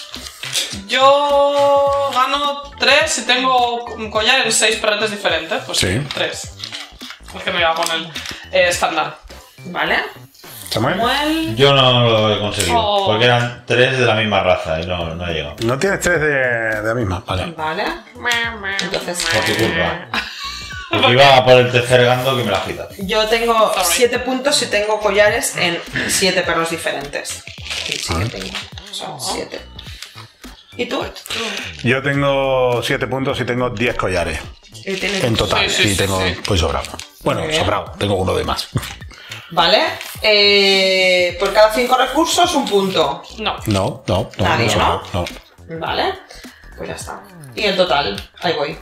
Yo gano 3 si tengo collar en 6 perretes diferentes. Pues Sí. 3. Es que me iba a poner estándar. ¿Vale? ¿Samuel? Samuel. Yo no lo he conseguido. Oh. Porque eran 3 de la misma raza y no he llegado. No tienes 3 de la misma. Vale. Vale. Entonces, Por tu culpa. Porque iba a por el tercer Gandok que me la quitas. yo tengo Sorry. 7 puntos si tengo collares en 7 perros diferentes. Sí, sí que tengo. Son 7. ¿Y tú? Yo tengo 7 puntos y tengo 10 collares Tienes en total. Sí, sí, y sí, tengo, sí. pues sobrado. Bueno, Muy bien. sobrado. Tengo uno de más. Vale. Por cada 5 recursos, un punto. No. No. Nadie, sobrado, no. Vale. Pues ya está. Y el total. Ahí voy.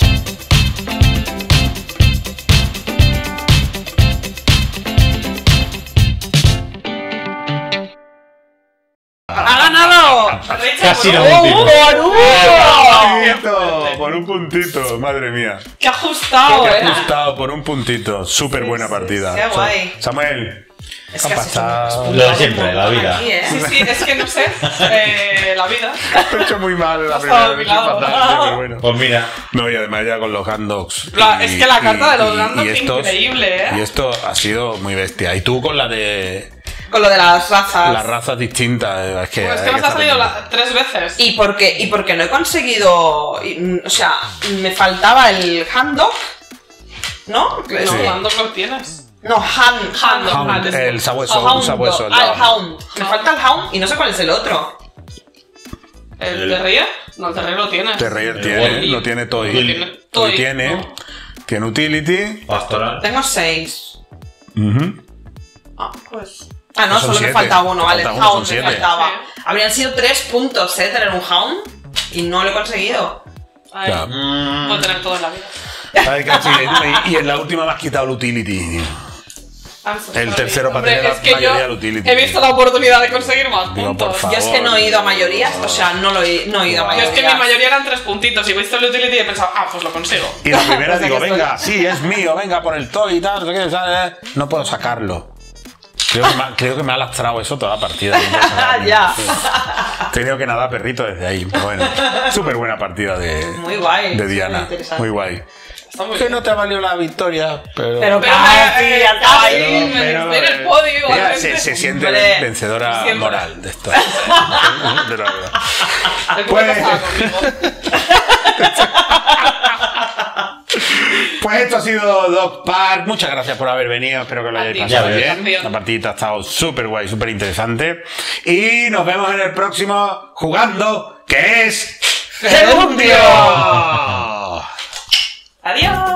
¡Ha ganado! Casi por no, un tipo. puntito! Por un puntito, madre mía. ¡Qué ajustado, Qué eh! ajustado por un puntito. Súper buena sí, partida. qué guay. Samuel. Es ha que has hecho pasado. muchos Lo de puntos, siempre, un la montón vida. aquí, ¿eh? Sí, sí, es que no sé. La vida. He hecho muy mal la Has primera estado vez. a mi lado. fatal, pero bueno. Pues mira, No, y además ya con los Gandoks. Es que la carta de los Gandok es increíble, ¿eh? Y esto ha sido muy bestia. Y tú con la de Con lo de las razas. las razas distintas. Es que, Pues es hay que me que ha estar salido pendiente. 3 veces. ¿Y por qué no he conseguido? O sea, me faltaba el Handok, ¿no? No, Sí. Gandok lo tienes. No, Handok. Hound, el sabueso, Hound, un sabueso. el el Hound. Hound. Me falta el Hound y no sé cuál es el otro. ¿El Terrier? No, el Terrier lo tienes. Terrier El tiene, Wally. lo tiene Toy. Lo tiene Toy Toy, tiene. ¿no? Tiene Utility. pastoral. Tengo 6. Ujú. Ah, pues. Ah, no, Son solo me 7. falta uno, vale. El Falta uno, Hound son me 7. faltaba. Sí. Habrían sido 3 puntos, tener un Hound y no lo he conseguido. Ay, Ya. puedo tener todo en la vida. Ay, casi. Y en la última me has quitado el Utility. I'm so El sorry. tercero para Hombre, tener es la que mayoría yo del utility. he visto la oportunidad de conseguir más Digo, por puntos. favor. Yo es que no he ido a mayorías, o sea, no he ido a Yo mayorías. es que mi mayoría eran 3 puntitos y he visto el utility y he pensado, ah, pues lo consigo. Y la primera O sea, digo, que venga, sí, es mío, venga por el Toy y tal, no sé qué, ¿sabes? No puedo sacarlo. Creo que me ha lastrado eso toda la partida. No puedo sacarlo. Ya. He tenido que nadar perrito desde ahí. Pero bueno, súper buena partida Muy guay. de muy Diana. interesante. Muy guay. Está muy Que bien. no te ha valido la victoria, pero... Pero Pero casi, me- estaba casi ahí. me estoy en el podio ella igualmente. se siente Hombre, vencedora siempre. moral de esto. De la verdad. El Pues- público estaba conmigo. Pues esto ha sido Dog Park. Muchas gracias por haber venido. Espero que lo A hayáis ti. pasado Ya ves. bien. La partidita ha estado súper guay, súper interesante. Y nos vemos en el próximo jugando, que es Gerundio. Adiós.